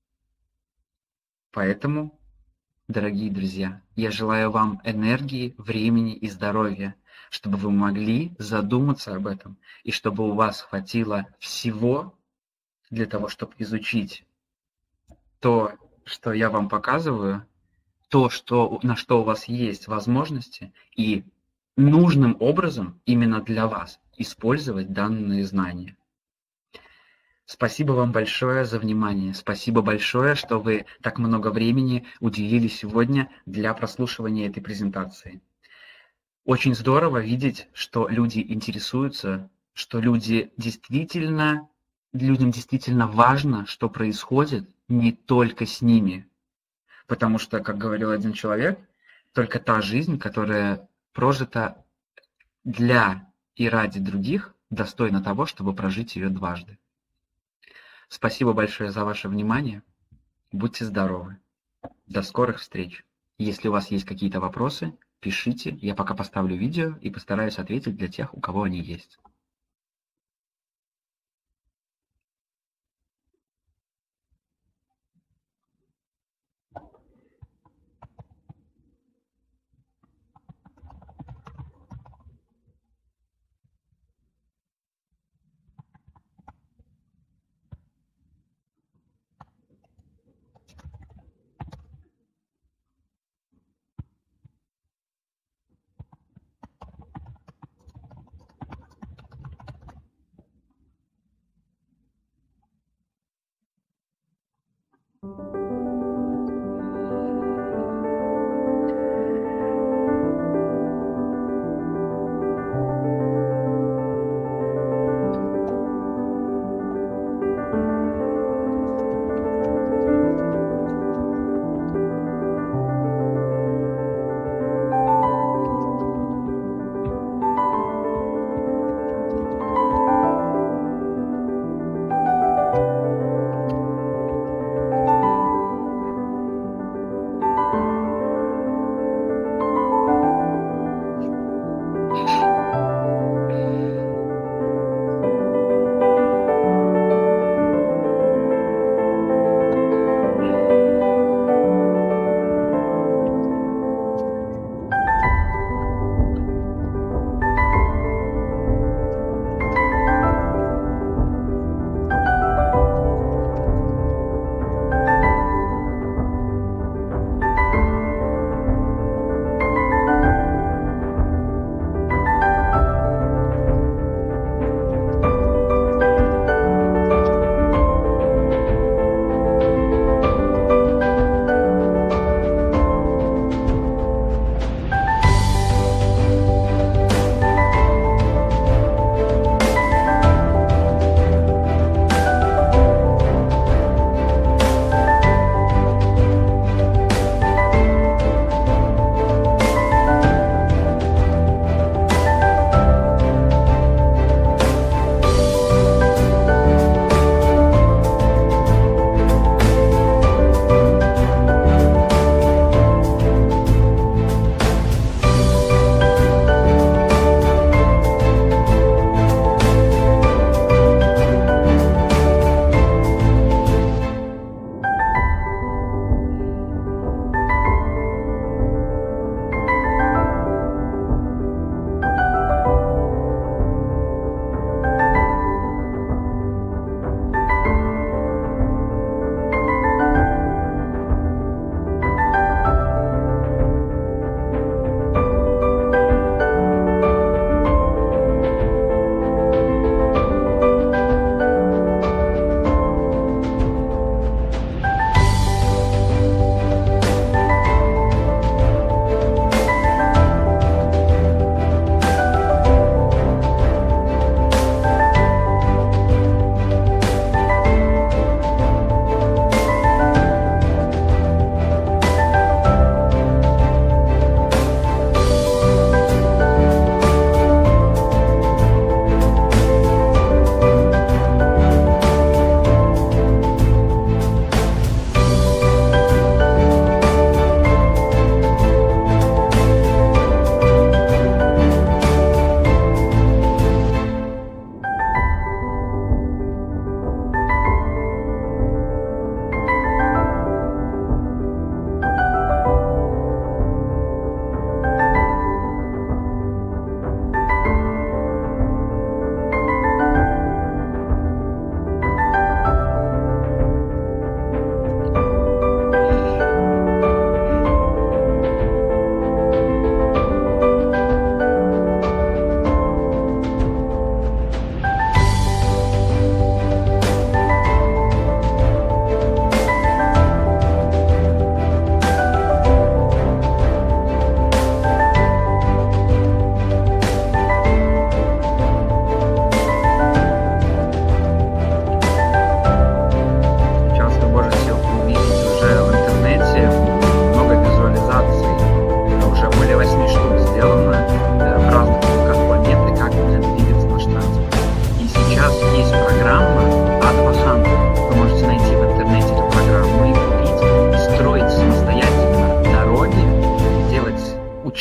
Поэтому, дорогие друзья, я желаю вам энергии, времени и здоровья, чтобы вы могли задуматься об этом, и чтобы у вас хватило всего для того, чтобы изучить то, что я вам показываю, то, на что у вас есть возможности, и нужным образом именно для вас использовать данные знания. Спасибо вам большое за внимание. Спасибо большое, что вы так много времени уделили сегодня для прослушивания этой презентации. Очень здорово видеть, что люди интересуются, что людям действительно важно, что происходит не только с ними. Потому что, как говорил один человек, только та жизнь, которая прожита для и ради других, достойна того, чтобы прожить ее дважды. Спасибо большое за ваше внимание. Будьте здоровы. До скорых встреч. Если у вас есть какие-то вопросы, пишите. Я пока поставлю видео и постараюсь ответить для тех, у кого они есть.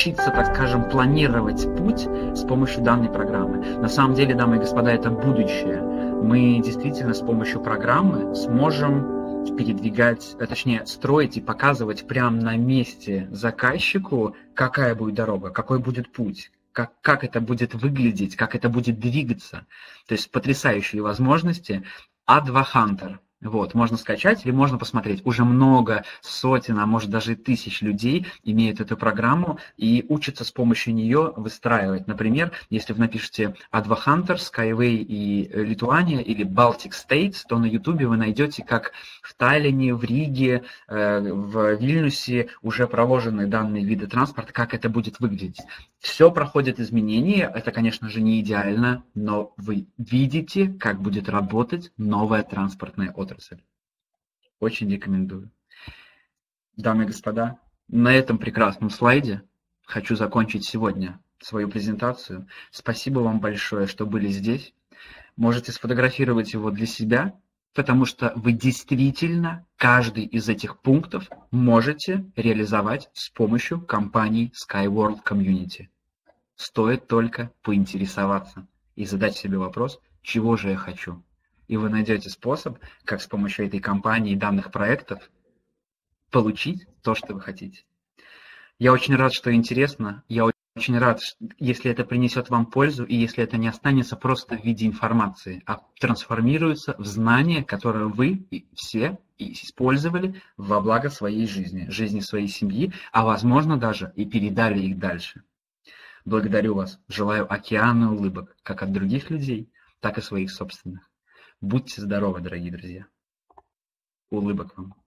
научиться, так скажем, планировать путь с помощью данной программы. На самом деле, дамы и господа, это будущее. Мы действительно с помощью программы сможем передвигать, точнее, строить и показывать прямо на месте заказчику, какая будет дорога, какой будет путь, как это будет выглядеть, как это будет двигаться. То есть потрясающие возможности. A2 Hunter. Вот, можно скачать или можно посмотреть. Уже много сотен, а может даже и тысяч людей имеют эту программу и учатся с помощью нее выстраивать. Например, если вы напишете A2 Hunter, Skyway и Литуания или Baltic States, то на YouTube вы найдете, как в Таллине, в Риге, в Вильнюсе уже проложены данные виды транспорта, как это будет выглядеть. Все проходит изменения, это, конечно же, не идеально, но вы видите, как будет работать новая транспортная отрасль. Очень рекомендую. Дамы и господа, на этом прекрасном слайде хочу закончить сегодня свою презентацию. Спасибо вам большое, что были здесь. Можете сфотографировать его для себя, потому что вы действительно каждый из этих пунктов можете реализовать с помощью компании SkyWorld Community. Стоит только поинтересоваться и задать себе вопрос, чего же я хочу. И вы найдете способ, как с помощью этой компании и данных проектов получить то, что вы хотите. Я очень рад, что интересно. Я очень рад, если это принесет вам пользу, и если это не останется просто в виде информации, а трансформируется в знания, которые вы все использовали во благо своей жизни, жизни своей семьи, а возможно даже и передали их дальше. Благодарю вас. Желаю океана улыбок, как от других людей, так и своих собственных. Будьте здоровы, дорогие друзья. Улыбок вам.